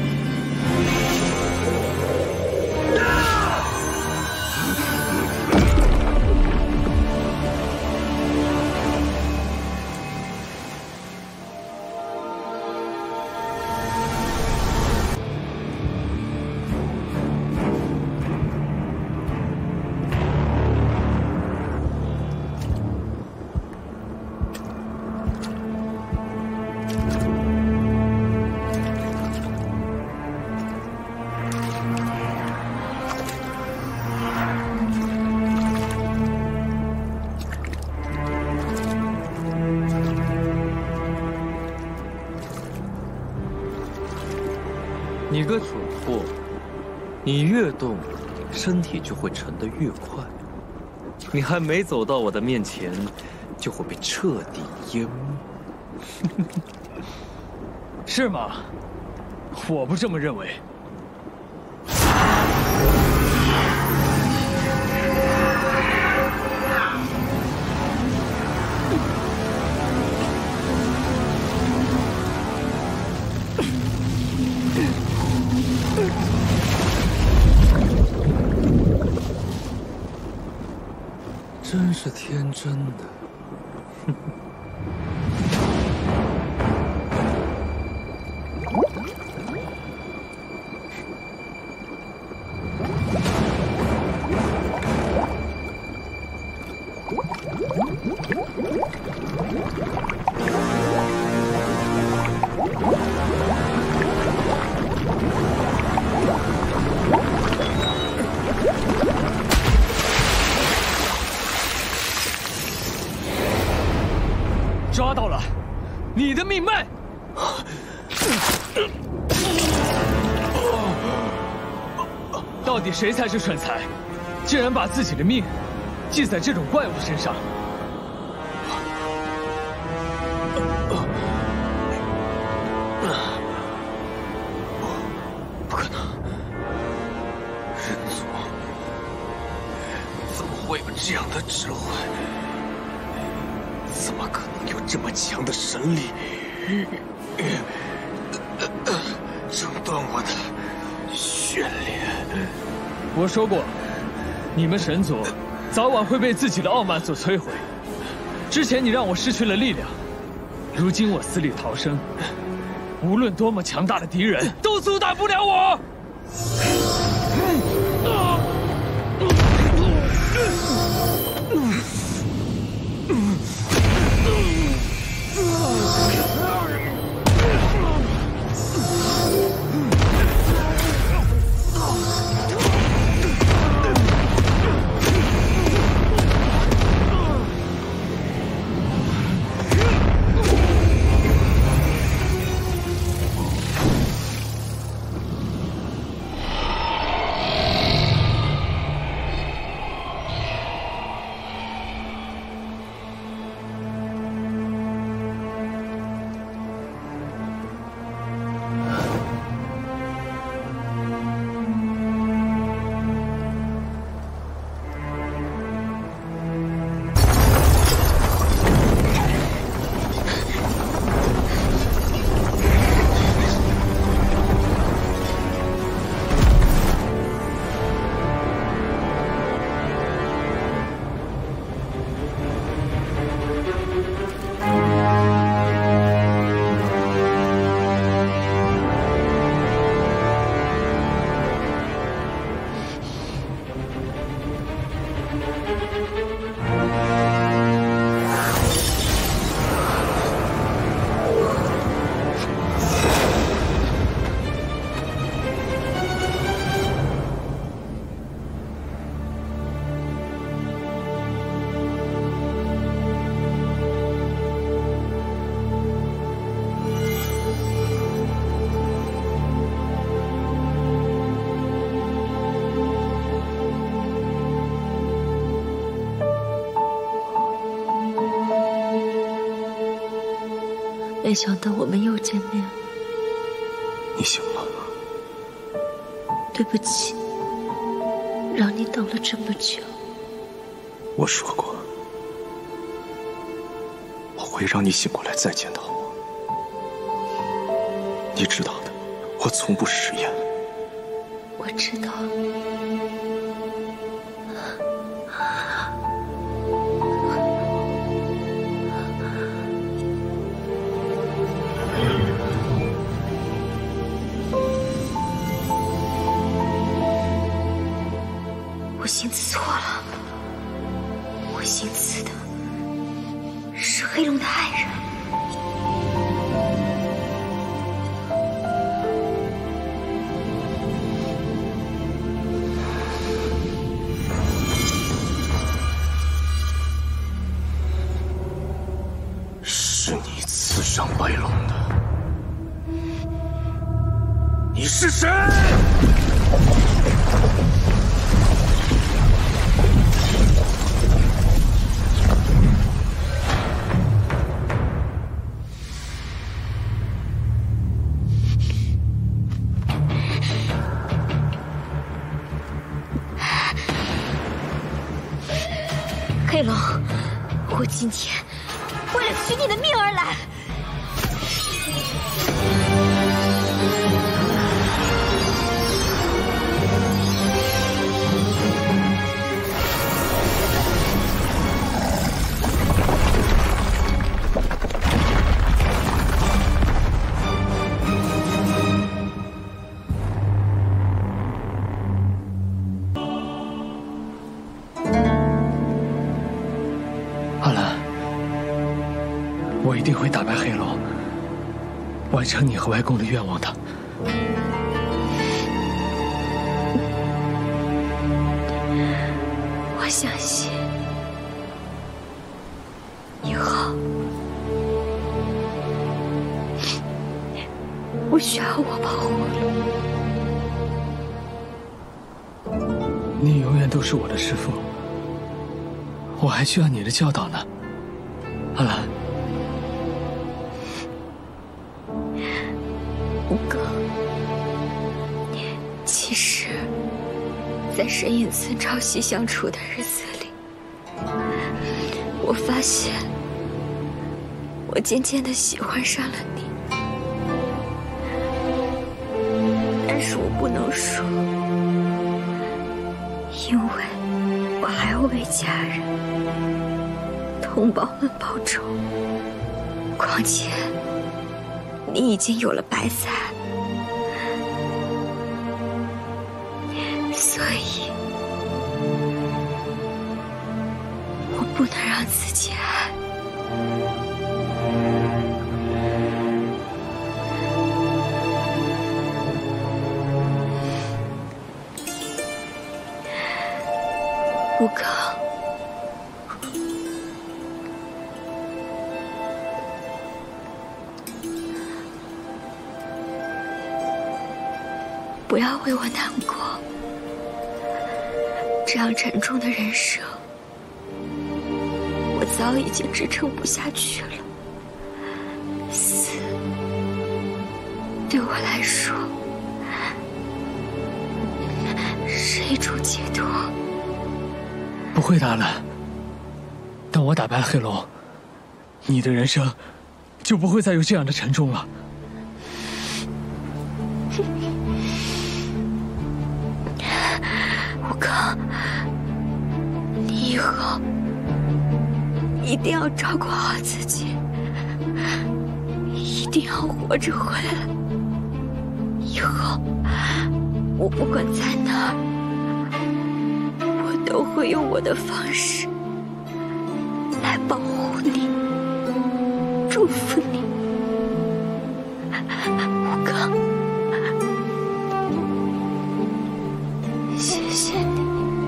你个蠢货，你越动，身体就会沉得越快。你还没走到我的面前，就会被彻底淹没。 是吗？我不这么认为。 真是天真的。 你的命脉。到底谁才是蠢材？竟然把自己的命系在这种怪物身上！ 不可能，人族怎么会有这样的智慧？怎么可能有这么强的神力，挣断我的训练？ 我说过，你们神族早晚会被自己的傲慢所摧毁。之前你让我失去了力量，如今我死里逃生，无论多么强大的敌人都阻挡不了我。 没想到我们又见面了。 你醒了。 对不起，让你等了这么久。 我说过，我会让你醒过来再见到我。你知道的，我从不食言。 我知道。 我行刺错了，我行刺的是黑龙的爱人。 是你刺伤白龙的，你是谁？ 黑龙，我今天为了取你的命而来。 阿兰，我一定会打败黑龙，完成你和外公的愿望的。 我相信，以后需要我保护了。你永远都是我的师父，我还需要你的教导呢，阿兰。 五哥，其实，在神隐寺朝夕相处的日子里，我发现，我渐渐的喜欢上了你。但是我不能说，因为我还要为家人、同胞们报仇。况且，你已经有了白菜，所以，我不能让自己爱。五哥，不要为我难过。这样沉重的人生，我早已经支撑不下去了。死，对我来说是一种解脱。 不会的，阿兰。当我打败了黑龙，你的人生就不会再有这样的沉重了。 五哥，你以后一定要照顾好自己，一定要活着回来。以后我不管在哪儿，都会用我的方式来保护你，祝福你，五哥，谢谢你。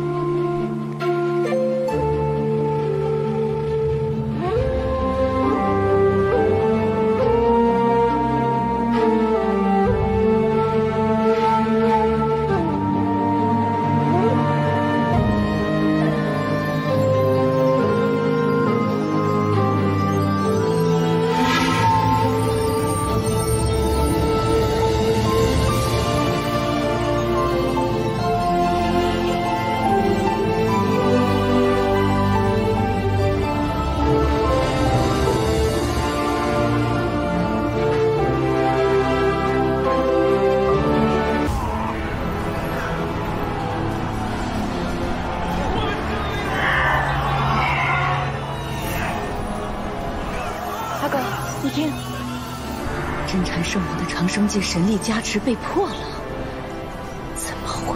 圣王的长生界神力加持被破了，怎么会？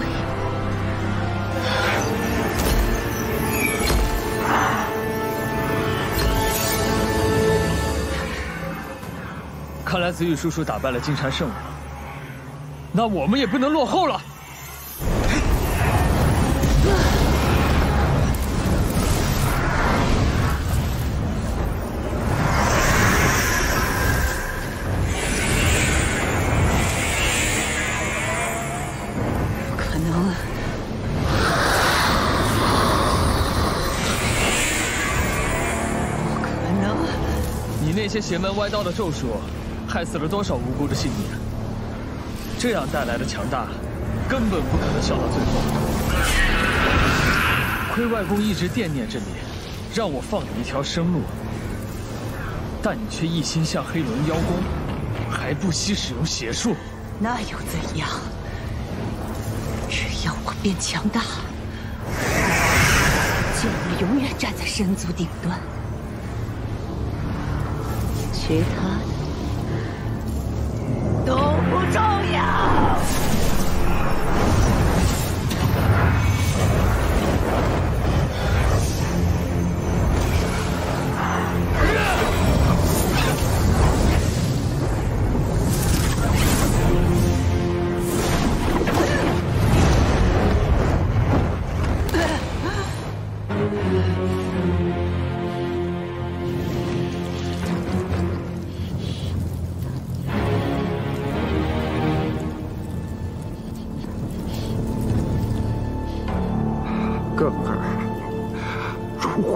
看来子羽叔叔打败了金蝉圣王，那我们也不能落后了。 那些邪门歪道的咒术，害死了多少无辜的性命？这样带来的强大，根本不可能笑到最后。亏外公一直惦念着你，让我放你一条生路，但你却一心向黑轮邀功，还不惜使用邪术。 那又怎样？只要我变强大，就会永远站在神族顶端。其他的都不重要。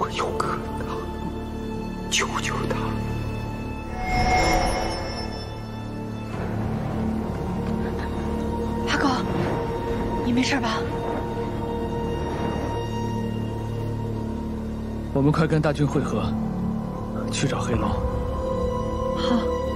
果有可能，救救他！ 阿狗，你没事吧？ 我们快跟大军会合，去找黑龙。 好。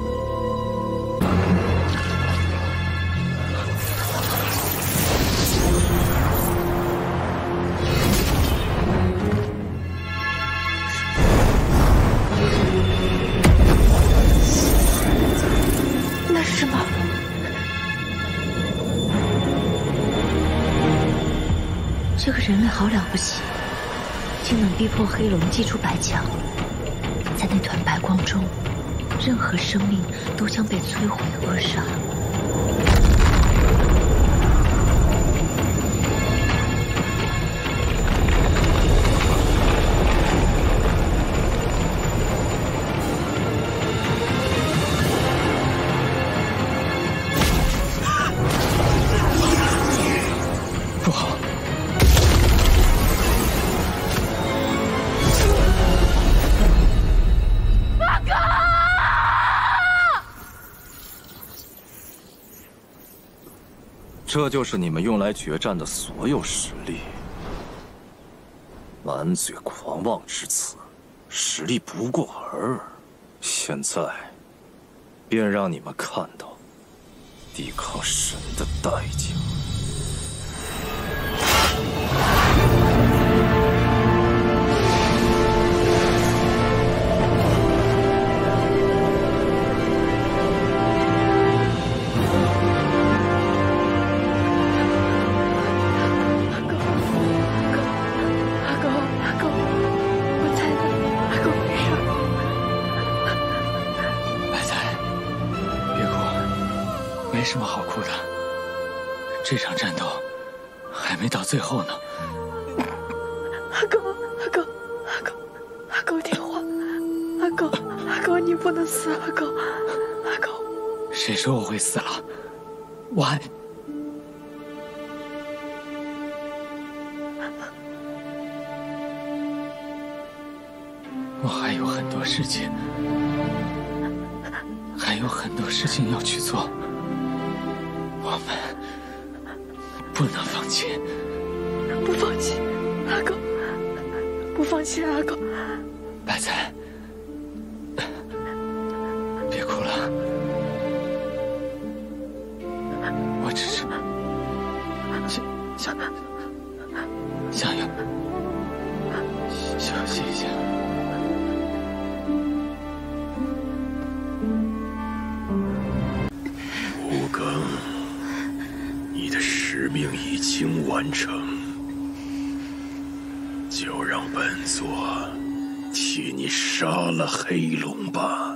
那是什么？这个人类好了不起。竟能逼迫黑龙祭出白墙，在那团白光中，任何生命都将被摧毁扼杀。 不好！ 这就是你们用来决战的所有实力，满嘴狂妄之词，实力不过尔。现在，便让你们看到抵抗神的代价。 没什么好哭的，这场战斗还没到最后呢。 阿狗，阿狗，阿狗，阿狗，听话！阿狗，阿狗，你不能死！阿狗，阿狗， 谁说我会死了？我还……我还有很多事情，还有很多事情要去做。我们不能放弃， 不放弃，阿狗，不放弃，阿狗。 白菜，别哭了，我只是想想想要休息一下。 吴刚。你的使命已经完成，就让本座替你杀了黑龙吧。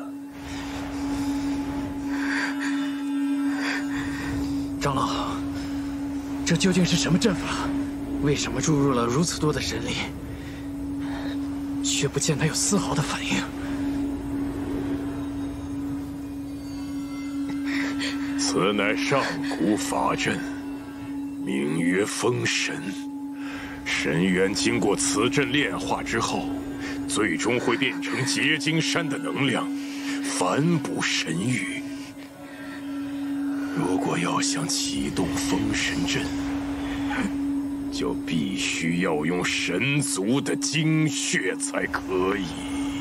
长老，这究竟是什么阵法？为什么注入了如此多的神力，却不见他有丝毫的反应？ 此乃上古法阵，名曰封神。神元经过此阵炼化之后，最终会变成结晶山的能量，反哺神域。如果要想启动封神阵，就必须要用神族的精血才可以。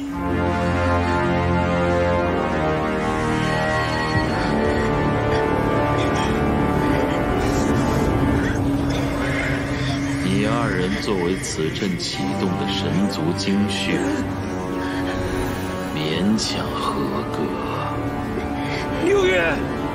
你二人作为此阵启动的神族精血，勉强合格。 六月。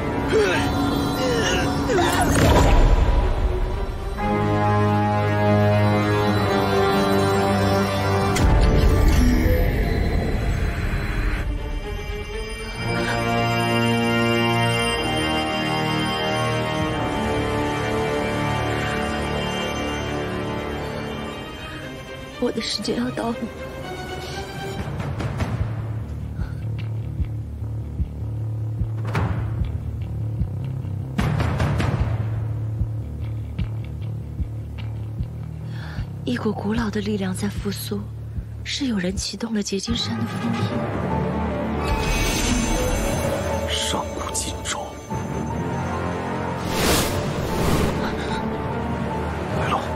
我的时间要到了。一股古老的力量在复苏， 是有人启动了结晶山的封印。 上古禁咒。来了。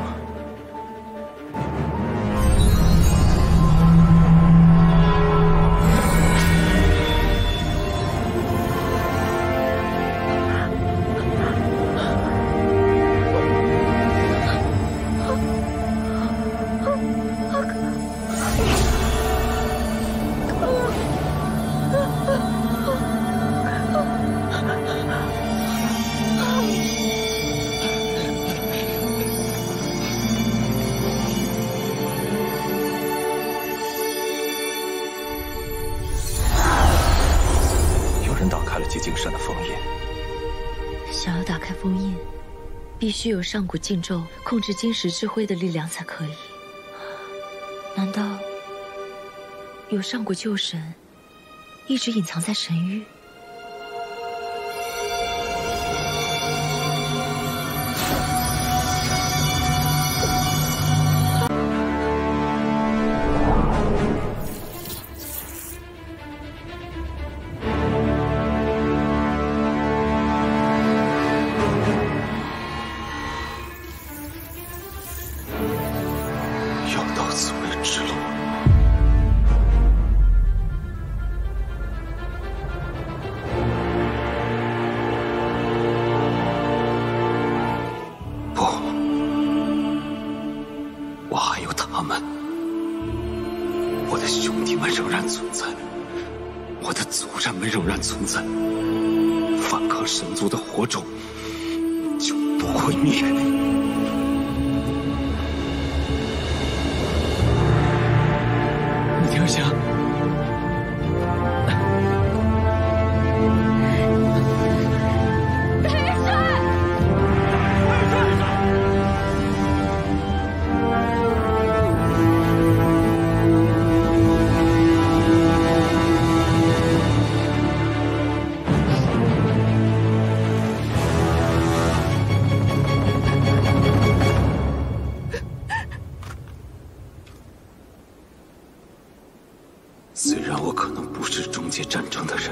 结晶山的封印。 想要打开封印，必须有上古禁咒控制金石之辉的力量才可以。难道有上古旧神一直隐藏在神域？ 存在，反抗神族的火种就不会灭。 你听着响。 虽然我可能不是终结战争的人，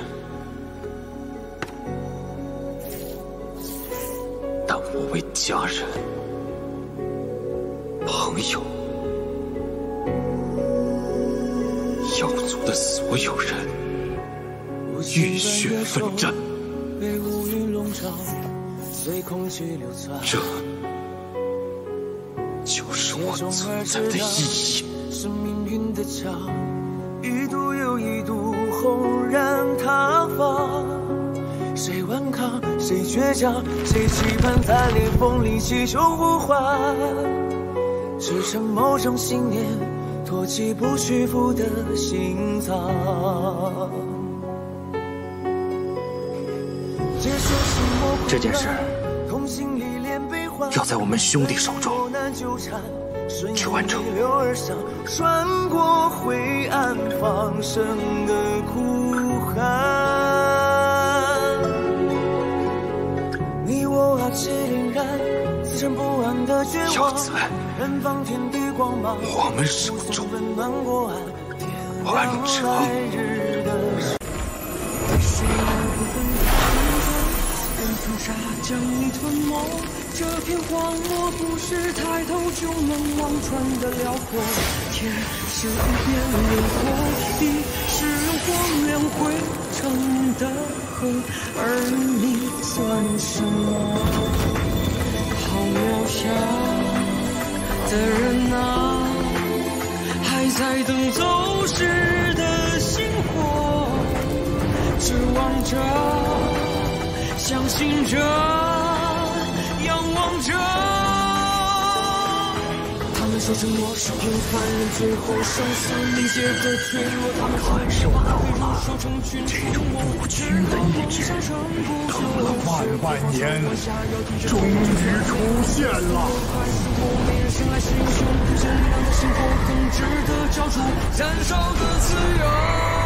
但我为家人、朋友、妖族的所有人浴血奋战。这就是我存在的意义。 是命运的墙，一度又一度轰然塌方。谁顽抗，谁倔强，谁期盼在裂缝里祈求呼唤，支撑某种信念，托起不屈服的心脏。 这件事要在我们兄弟手中去完成。 穿过灰暗放声的哭喊，你我傲气凛然，自身不安的绝望，燃放天地光芒， 我们手中温暖过岸， 完成。 沙将你吞没，这片荒漠不是抬头就能望穿的辽阔。天是一片轮廓，地是荒凉汇成的河，而你算什么？好渺小的人啊，还在等走时的星火，指望着。相信着，仰望着，他们说承诺是平凡人最后生死理解的脆弱，他们还是我的老了。这种不屈的意志，等了万万年，终于出现了。生来是英雄，像力量的星火，更值得交出燃烧的自由。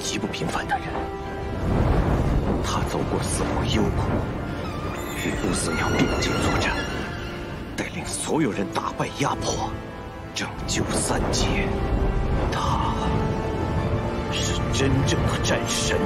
极不平凡的人。他走过死亡幽谷，与不死鸟并肩作战，带领所有人打败压迫，拯救三界。他是真正的战神。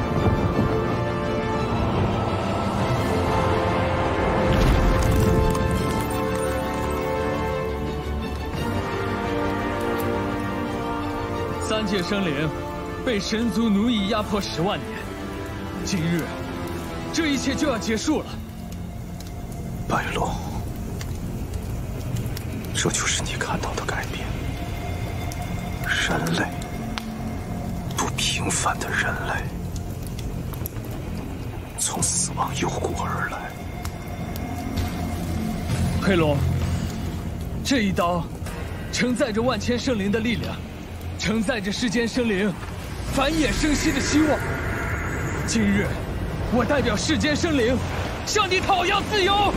三界生灵被神族奴役压迫十万年，今日这一切就要结束了。 白龙，这就是你看到的改变。人类，不平凡的人类，从死亡幽谷而来。 黑龙，这一刀承载着万千生灵的力量，承载着世间生灵繁衍生息的希望。今日，我代表世间生灵，向你讨要自由。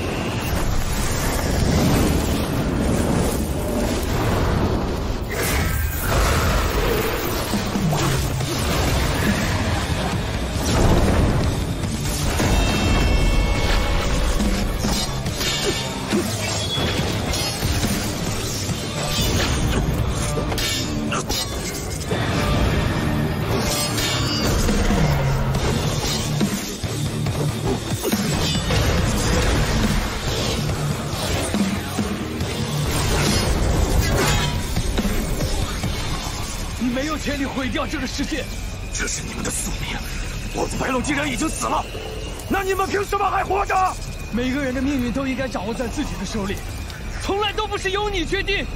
权利毁掉这个世界， 这是你们的宿命。我子白龙既然已经死了，那你们凭什么还活着？ 每个人的命运都应该掌握在自己的手里，从来都不是由你决定。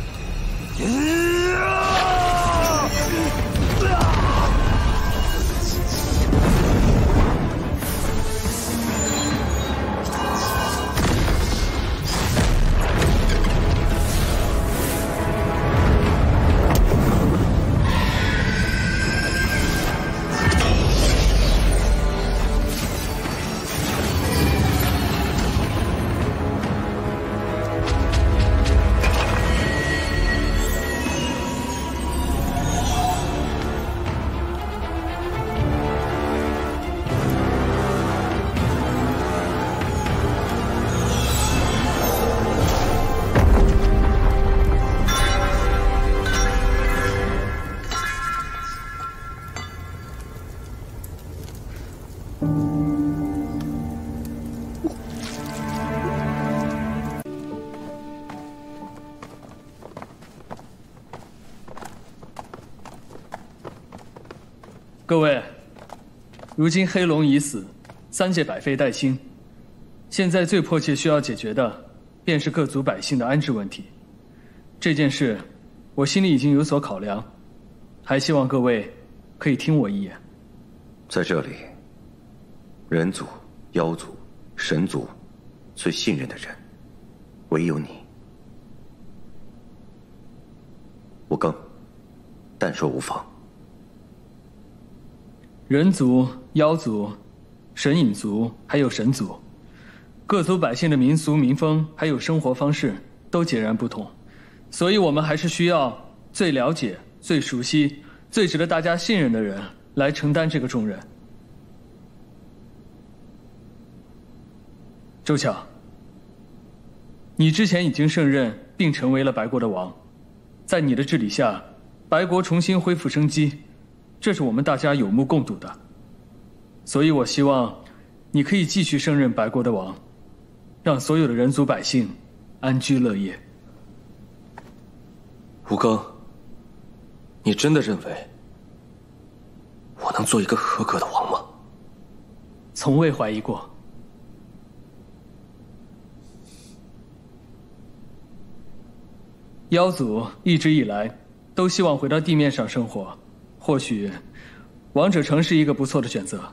各位，如今黑龙已死，三界百废待兴，现在最迫切需要解决的，便是各族百姓的安置问题。这件事，我心里已经有所考量，还希望各位可以听我一言。 在这里，人族、妖族、神族最信任的人，唯有你。吴更，但说无妨。 人族、妖族、神隐族还有神族，各族百姓的民俗民风还有生活方式都截然不同，所以我们还是需要最了解、最熟悉、最值得大家信任的人来承担这个重任。周巧，你之前已经胜任并成为了白国的王，在你的治理下，白国重新恢复生机。这是我们大家有目共睹的，所以我希望你可以继续胜任白国的王，让所有的人族百姓安居乐业。 吴更，你真的认为我能做一个合格的王吗？ 从未怀疑过。妖族一直以来都希望回到地面上生活。或许，王者城是一个不错的选择。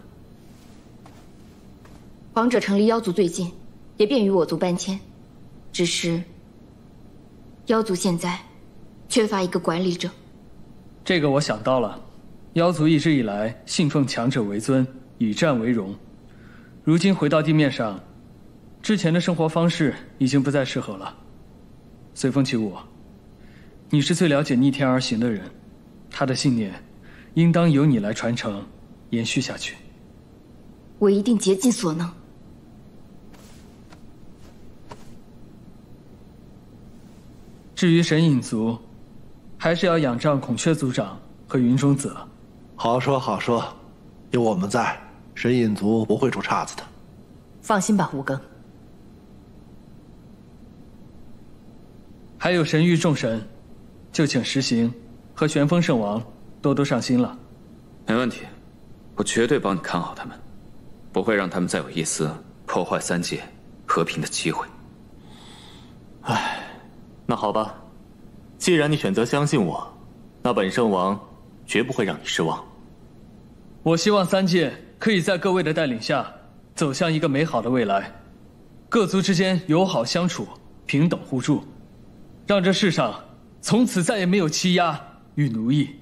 王者城离妖族最近，也便于我族搬迁。只是，妖族现在缺乏一个管理者。 这个我想到了，妖族一直以来信奉强者为尊，以战为荣。如今回到地面上，之前的生活方式已经不再适合了。随风起舞，你是最了解逆天而行的人，他的信念应当由你来传承，延续下去。 我一定竭尽所能。 至于神隐族，还是要仰仗孔雀族长和云中子了。 好说好说，有我们在，神隐族不会出岔子的。 放心吧，吴庚。 还有神域众神，就请石行和玄风圣王多多上心了。 没问题，我绝对帮你看好他们，不会让他们再有一丝破坏三界和平的机会。 唉。那好吧，既然你选择相信我，那本圣王绝不会让你失望。 我希望三界可以在各位的带领下走向一个美好的未来，各族之间友好相处，平等互助，让这世上从此再也没有欺压与奴役。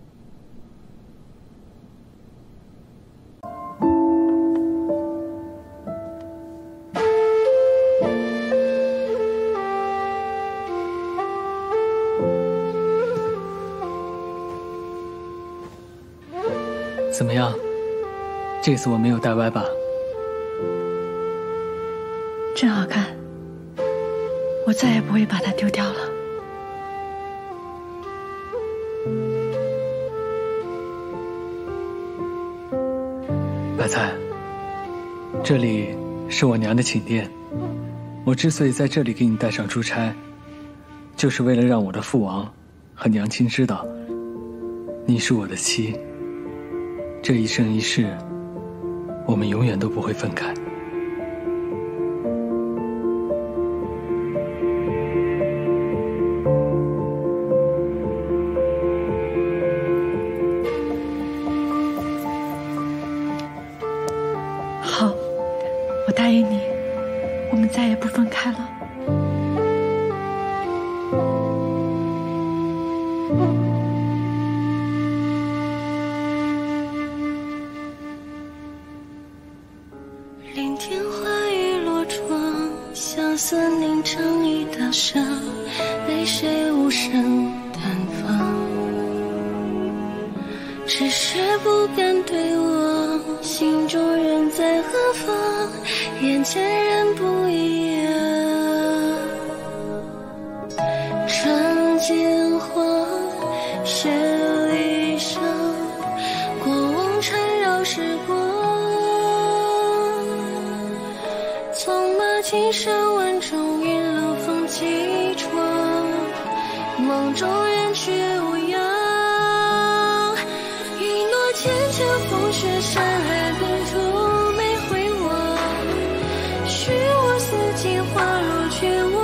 怎么样？这次我没有带歪吧？ 真好看，我再也不会把它丢掉了。 白菜，这里是我娘的寝殿。我之所以在这里给你带上珠钗，就是为了让我的父王和娘亲知道，你是我的妻。这一生一世，我们永远都不会分开。 好，我答应你，我们再也不分开了。 连天花雨落窗，相思凝成一道伤，泪水无声淡放。只是不敢对望，心中人在何方？眼前人不一样。窗间花，雪离殇，过往缠绕时光。纵马青山万重云，冷风几窗，梦中人去无恙。一诺千秋风雪山海归途没回望，许我似镜花落却无